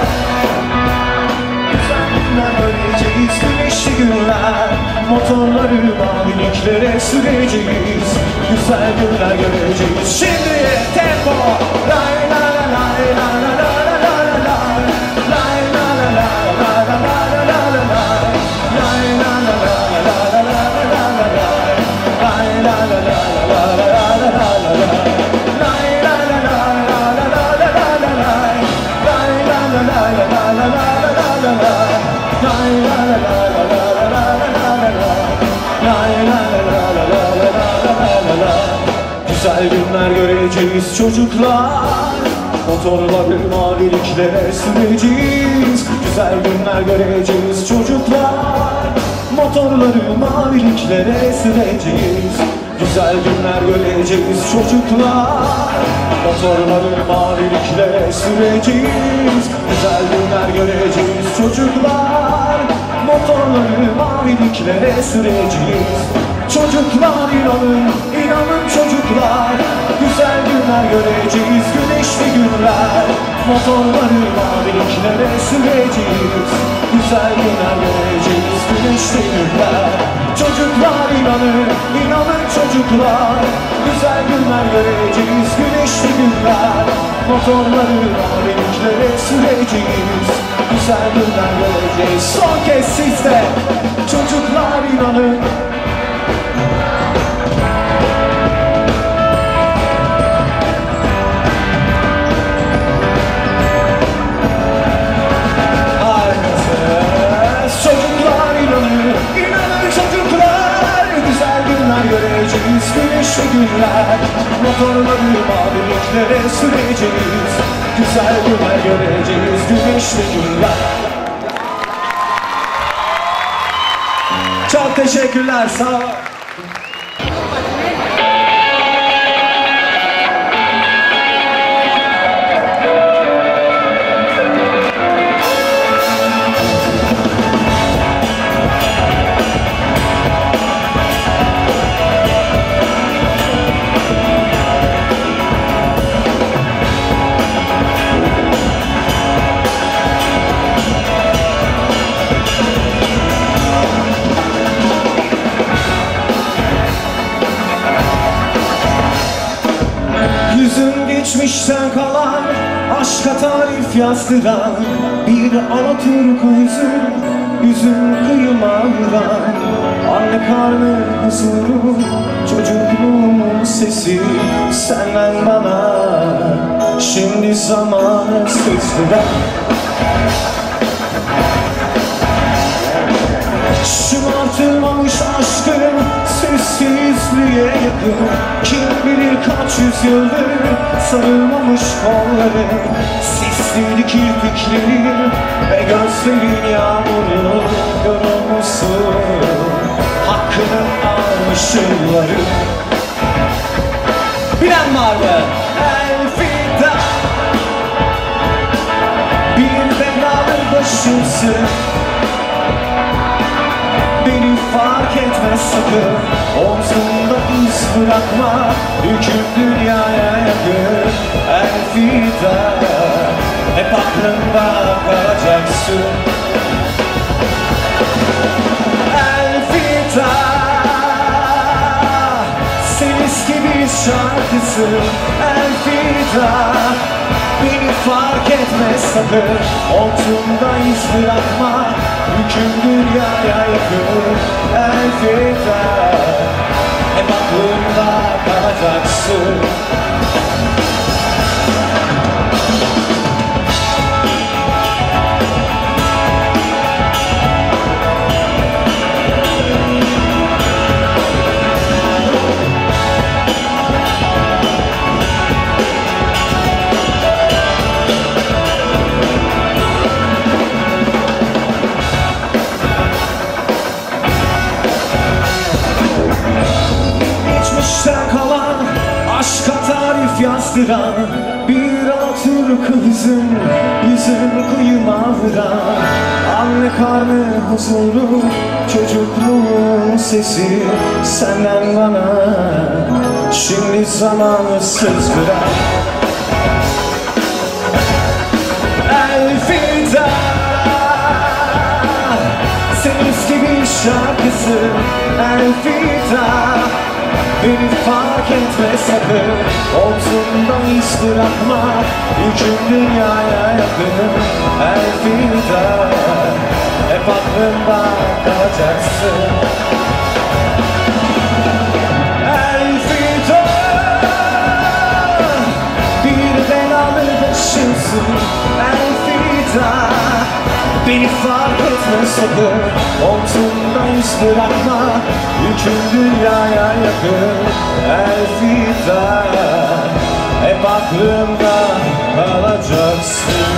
Göreceğiz güneşli günler. Motorları maviliklere süreceğiz. Güzel günler göreceğiz. Şimdi tempo. Lay la la lay la la la la la la lay. Lay la la la la la la la la la lay. Lay la la la la la la la la lay. Lay la la la la la la la la lay. Lay la la la la la la la la la lay. Lay la la la la la la la la la lay. Lay la la la la la la la la la la. Lay la la la la la la la la la. Güzel günler göreceğiz çocuklar. Motorları maviliklere süreceğiz. Güzel günler göreceğiz çocuklar. Motorları maviliklere süreceğiz. Güzel günler göreceğiz çocuklar. Motorları maviliklere süreceğiz. Güzel günler göreceğiz çocuklar. Motorları maviliklere süreceğiz. Çocuklar inanın, inanın çocuklar. Güzel günler göreceğiz, güneşli günler. Motorları maviliklere süreceğiz. Güzel günler göreceğiz, güneşli günler. Çocuklar inanın, inanın çocuklar. Güzel günler göreceğiz, güneşli günler. Motorları maviliklere süreceğiz. Güzel günler göreceğiz. Son kez sizde. Çocuklar inanın. Çocuklar inanın, inanın çocuklar. Güzel günler göreceğiz, güneşli günler. Motorları maviliklere süreceğiz. Güzel günler göreceğiz, güneşli günler. Çok teşekkürler, sağ olun. Geçmişten kalan aşka tarif yazdıran bir Alaturka hüzün, yüzün kıyıma vuran anne karnı huzuru, çocukluğumun sesi senden bana. Şimdi zamanı sözlüden şımartılmamış aşkın sessizliğe yakın. Kim bilir kaç yüzyıldır sarılmamış kolları, sisliydi kirpiklerin ve gözlerin yağmurlu. Yorulmuşsun, hakkını almış yılları. Bilen var mı? Elfida bir belalı başımsın, beni fark etmez sakın. Omzunda iz bırakma, yüküm dünyaya yakın. Elfida, hep aklımda kalacaksın. Elfida, sen eski bir şarkısın. Elfida, beni fark etmez sakın. Omzumda iz bırakma, yüküm dünyaya yakın. Elfida, hep aklımda kalacaksın. Geçmişten kalan aşka tarif yazdıran bir Alaturka hüzün, yüzün kıyıma vuran anne karnı huzuru, çocukluğun sesi senden bana. Şimdi zamanı söz veren Elfida, sen eski bir şarkısın. Elfida, beni fark etme sakın. Omzumda iz bırakma, yüküm dünyaya yakın. Elfida, hep aklımda kalacaksın. Elfida, bir belalı başımsın. Elfida, beni fark etme sakın. Omzumda iz bırakma, yüküm dünyaya yakın. Elfida, hep aklımda kalacaksın.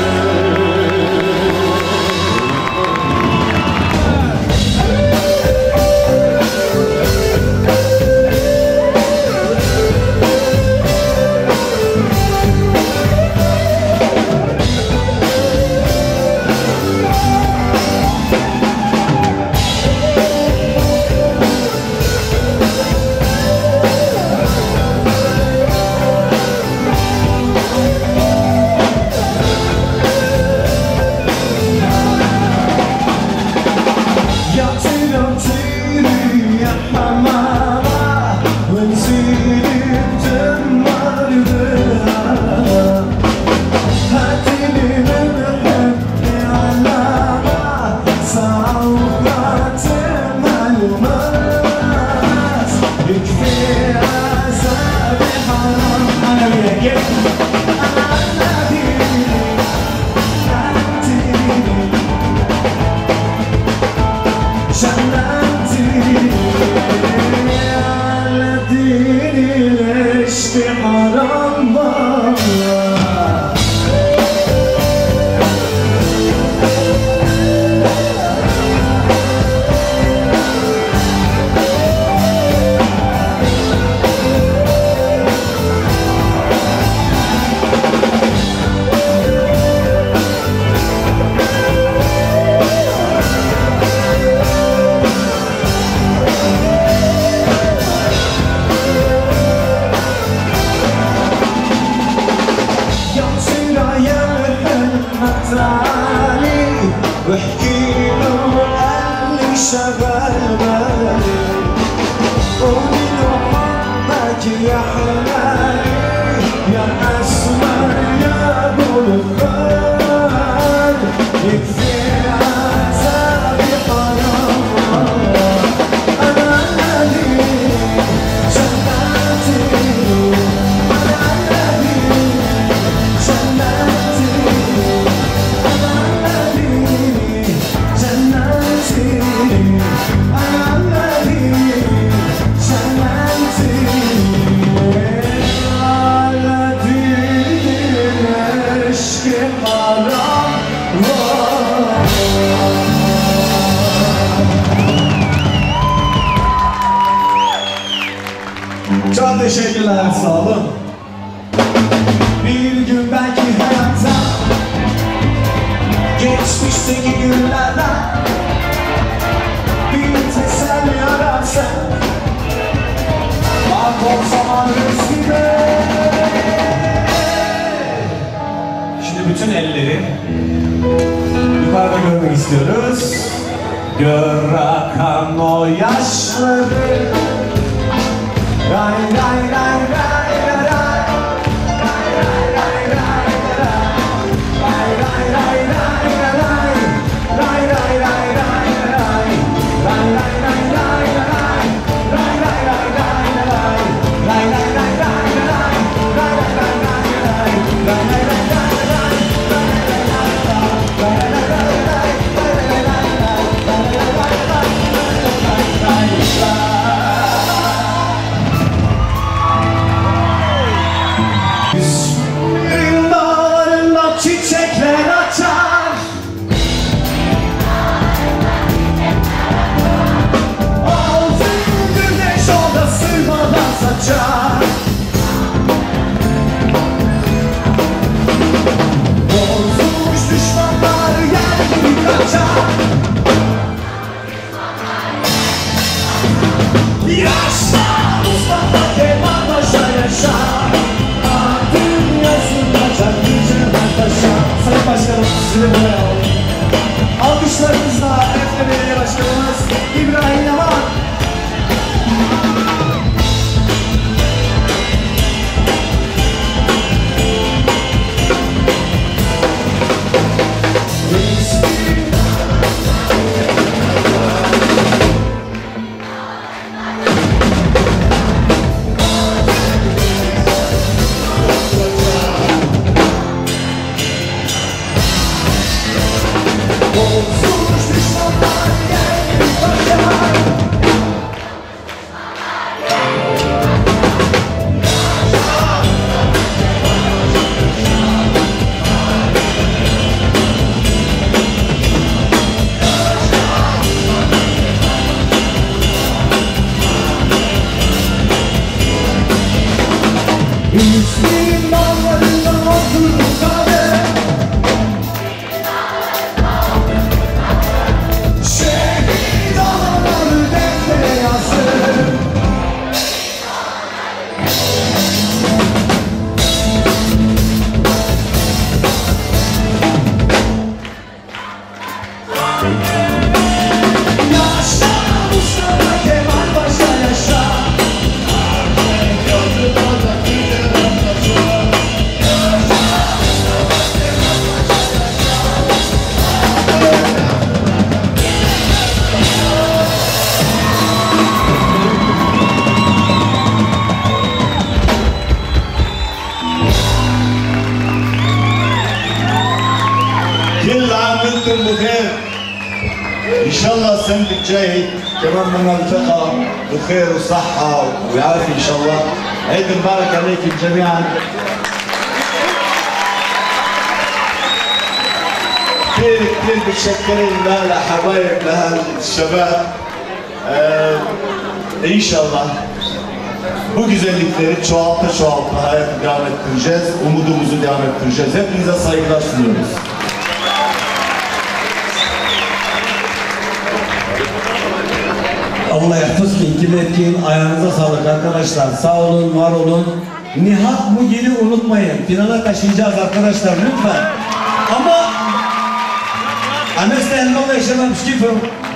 يا حلالي يا أسود Çok teşekkürler, sağ olun. Bir gün belki hayatta geçmişteki günlerden bir teselli ararsan bak o zaman resmine. Şimdi bütün elleri yukarıda görmek istiyoruz. Gör akan o yaşları. Ray ray ray ray ray ray. Ray ray ray ray ray. Ray ray ray ray ray. Ray ray ray ray ray. Ray ray ray ray ray. Ray ray ray ray ray. Ray ray ray ray ray. Ray ray ray ray ray. Ray ray ray ray ray. Dağlarında çiçekler açar. Altın güneş orada sırmadan saçar. Bozulmuş düşmanlar yer gibi kaçar. Yaşa Mustafa Kemal Paşa yaşa. Adın yazılacak yüceler taşa. Sayın Başkanım sizi buraya alalım. Alkışlarınızla Efne Belediye Başkanımız İbrahim Yaman. Bozulmuş düşmanlar yer gibi kaçar. İsmin dağlarında oturdu kale. Şehit anaları deftere yazdı. Yaşa Mustafa Kemal Paşa yaşa. كل عام وانتم بخير. ان شاء الله السنه الجاي كمان بدنا نلتقى بخير وصحه وعافيه ان شاء الله. عيد مبارك عليكم جميعا. كثير كثير متشكرين لحبايب لهالشباب. آه ان شاء الله bu güzellikleri çoğalta çoğalta hayata devam ettireceğiz. Umudumuzu devam ettireceğiz. Hepinize saygılar sunuyoruz. Allah yahfızkin, kibretkin, ayağınıza sağlık arkadaşlar. Sağ olun, var olun. Nihat Mugil'i unutmayın. Finale taşıyacağız arkadaşlar lütfen. Ama Ames de elma yaşamamış gibi.